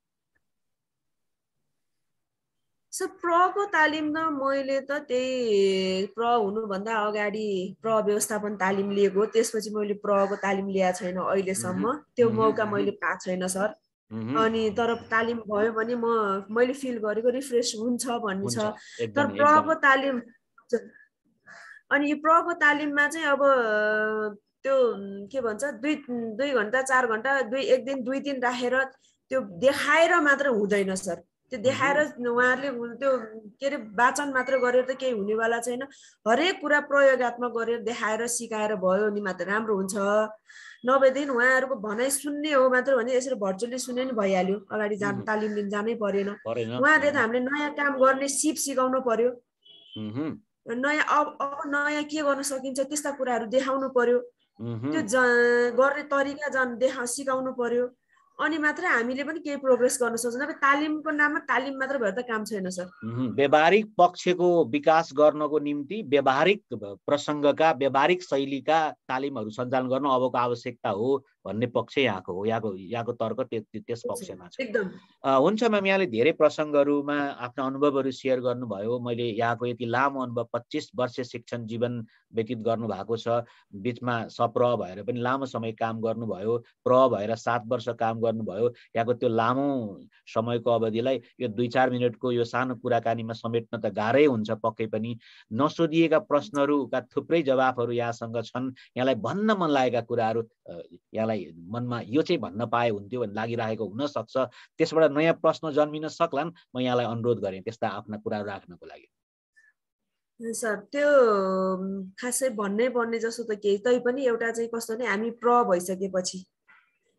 सर प्रको तालिम त मैले त त्यही प्र हुनुभन्दा अगाडि प्र व्यवस्थापन तालिम लिएको, त्यसपछि मैले प्रको तालिम लिएको छैन अहिलेसम्म, त्यो मौका मैले पाएको छैन सर। अनि तर तालिम भयो भने म मैले फिल गरेको रिफ्रेस हुन्छ भन्ने छ। तर प्रको तालिम अनि यो प्रको तालिममा चाहिँ अब त्यो के भन्छ दुई दुई घन्टा चार घन्टा दुई एक दिन दुई दिन राखेर त्यो देखाएर मात्र हुँदैन सर। त्यो देखाएर उहाँहरूले त्यो के अरे वाचन मात्र गरेर त केही हुनेवाला छैन। हरेक कुरा प्रयोगात्मक गरेर देखाएर सिकाएर भयो नि मात्र राम्रो हुन्छ। नभएदेखि उहाँहरूको भनाइ सुन्ने हो मात्र भने यसरी भर्चुअली सुने नि भइहाल्यो, अगाडि जान तालिम लिन जानै परेन। उहाँहरूले त हामीले नयाँ काम गर्ने सिप सिकाउनु पर्यो, नयाँ अब अब नयाँ के गर्न सकिन्छ त्यस्ता कुराहरू देखाउनु पर्यो, त्यो गर्ने तरिका जन देखा सिकाउनु पर्यो, अनि मात्र हामीले पनि केही प्रोग्रेस गर्न सक्छौँ। अब तालिमको नाममा तालिम मात्र भएर त काम छैन सर। व्यावहारिक पक्षको विकास गर्नको निम्ति व्यावहारिक प्रसङ्गका व्यावहारिक शैलीका तालिमहरू सञ्चालन गर्न अबको आवश्यकता हो भन्ने पक्ष यहाँको हो, यहाँको यहाँको तर्क त्यस पक्षमा छ। हुन्छ म्याम, यहाँले धेरै प्रसङ्गहरूमा आफ्ना अनुभवहरू सेयर गर्नुभयो। मैले यहाँको यति लामो अनुभव पच्चिस वर्ष शिक्षण जीवन व्यतीत गर्नु भएको छ, बिचमा सप्र भएर पनि लामो समय काम गर्नुभयो, प्र भएर सात वर्ष काम गर्नुभयो। यहाँको त्यो लामो समयको अवधिलाई यो दुई चार मिनटको यो सानो कुराकानीमा समेट्न त गाह्रै हुन्छ पक्कै पनि। नसोधिएका प्रश्नहरूका थुप्रै जवाफहरू यहाँसँग छन्। यहाँलाई भन्न मन लागेका कुराहरू यहाँलाई मनमा यो चाहिँ भन्न पाए हुन्थ्यो भन्ने लागिरहेको हुनसक्छ, त्यसबाट नयाँ प्रश्न जन्मिन सक्लान्। म यहाँलाई अनुरोध गरेँ त्यस्ता आफ्ना कुराहरू राख्नको लागि। सर त्यो खासै भन्नै पर्ने जस्तो त केही तै पनि एउटा चाहिँ कस्तो भने हामी प्र भइसकेपछि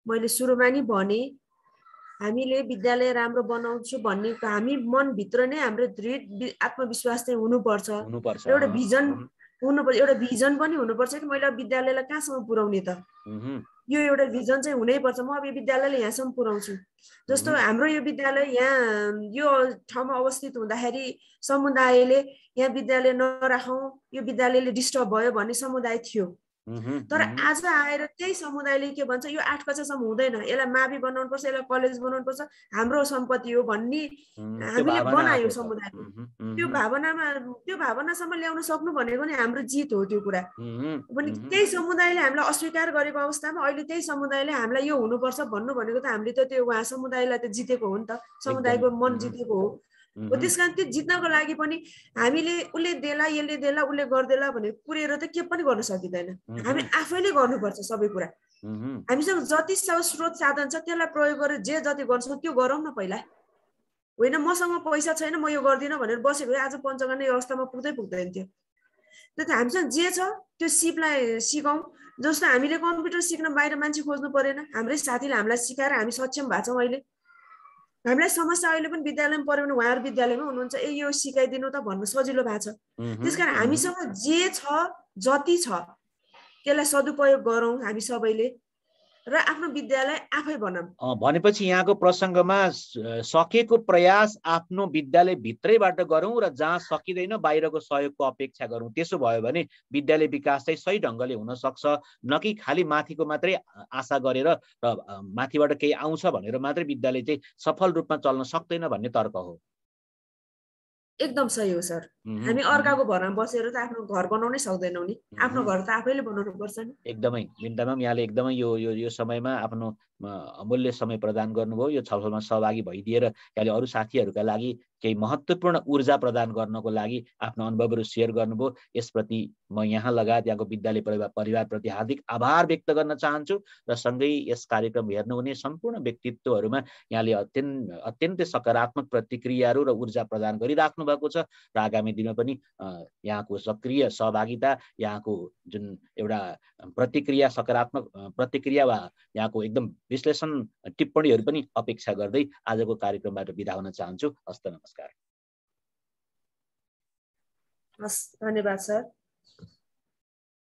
मैले सुरुमा नि भने हामीले विद्यालय राम्रो बनाउँछु भन्ने हामी मनभित्र नै हाम्रो दृढ आत्मविश्वास चाहिँ हुनुपर्छ हुनुपर्छ एउटा भिजन हुनुपर्छ एउटा भिजन पनि हुनुपर्छ कि मैले विद्यालयलाई कहाँसम्म पुर्याउने त यो एउटा भिजन चाहिँ हुनैपर्छ म अब यो विद्यालयले यहाँसम्म पुर्याउँछु जस्तो हाम्रो यो विद्यालय यहाँ यो ठाउँमा अवस्थित हुँदाखेरि समुदायले यहाँ विद्यालय नराखौँ यो विद्यालयले डिस्टर्ब भयो भन्ने समुदाय थियो तर आज आएर त्यही समुदायले के भन्छ यो आठ कक्षासम्म हुँदैन यसलाई मावि बनाउनु पर्छ यसलाई कलेज बनाउनु पर्छ हाम्रो सम्पत्ति हो भन्ने हामीले बनायो समुदायले त्यो भावनामा त्यो भावनासम्म ल्याउन सक्नु भनेको नि हाम्रो जित हो त्यो कुरा पनि त्यही समुदायले हामीलाई अस्वीकार गरेको अवस्थामा अहिले त्यही समुदायले हामीलाई यो हुनुपर्छ भन्नु भनेको त हामीले त त्यो उहाँ समुदायलाई त जितेको हो नि त समुदायको मन जितेको हो त्यस कारण त्यो जित्नको लागि पनि हामीले उसले देला यसले देला उसले गर्देला भने पुरेर त के पनि गर्न सकिँदैन हामी आफैले गर्नुपर्छ सबै कुरा हामीसँग जति स्रोत साधन छ त्यसलाई प्रयोग गरेर जे जति गर्छ त्यो गरौँ न पहिला होइन मसँग पैसा छैन म यो गर्दिनँ भनेर बसेको भए आज पञ्चगण यो अवस्थामा पुग्दै पुग्दैन थियो त्यही त हामीसँग जे छ त्यो सिपलाई सिकौँ जस्तो हामीले कम्प्युटर सिक्न बाहिर मान्छे खोज्नु परेन हाम्रै साथीले हामीलाई सिकाएर हामी सक्षम भएको छौँ अहिले हामीलाई समस्या अहिले पनि विद्यालयमा पऱ्यो भने उहाँहरू विद्यालयमा हुनुहुन्छ ए यो सिकाइदिनु त भन्नु सजिलो भएको छ त्यसकारण हामीसँग जे छ जति छ त्यसलाई सदुपयोग गरौँ हामी सबैले र आफ्नो विद्यालय आफै बनाऊँ भनेपछि यहाँको प्रसङ्गमा सकेको प्रयास आफ्नो विद्यालय भित्रैबाट गरौँ र जहाँ सकिँदैन बाहिरको सहयोगको अपेक्षा गरौँ त्यसो भयो भने विद्यालय विकास चाहिँ सही ढङ्गले हुन सक्छ न कि खालि माथिको मात्रै आशा गरेर र माथिबाट केही आउँछ भनेर मात्रै विद्यालय चाहिँ सफल रूपमा चल्न सक्दैन भन्ने तर्क हो एकदम सही हो सर हामी अर्काको भरमा बसेर त आफ्नो घर बनाउनै सक्दैनौँ नि आफ्नो घर त आफैले बनाउनु पर्छ नि एकदमै बिन्दा म्याम यहाँले एकदमै यो यो यो समयमा आफ्नो अमूल्य समय प्रदान गर्नुभयो यो छलफलमा सहभागी भइदिएर यहाँले अरू साथीहरूका लागि केही महत्त्वपूर्ण ऊर्जा प्रदान गर्नको लागि आफ्नो अनुभवहरू सेयर गर्नुभयो यसप्रति म यहाँ लगायत यहाँको विद्यालय परिवार परिवारप्रति हार्दिक आभार व्यक्त गर्न चाहन्छु र सँगै यस कार्यक्रम हेर्नुहुने सम्पूर्ण व्यक्तित्वहरूमा यहाँले अत्यन्त अत्यन्तै सकारात्मक प्रतिक्रियाहरू र ऊर्जा प्रदान गरिराख्नु भएको छ र आगामी दिनमा पनि यहाँको सक्रिय सहभागिता यहाँको जुन एउटा प्रतिक्रिया सकारात्मक प्रतिक्रिया वा यहाँको एकदम विश्लेषण टिप्पणीहरू पनि अपेक्षा गर्दै आजको कार्यक्रमबाट बिदा हुन चाहन्छु हस्त नमस्कार हस् धन्यवाद सर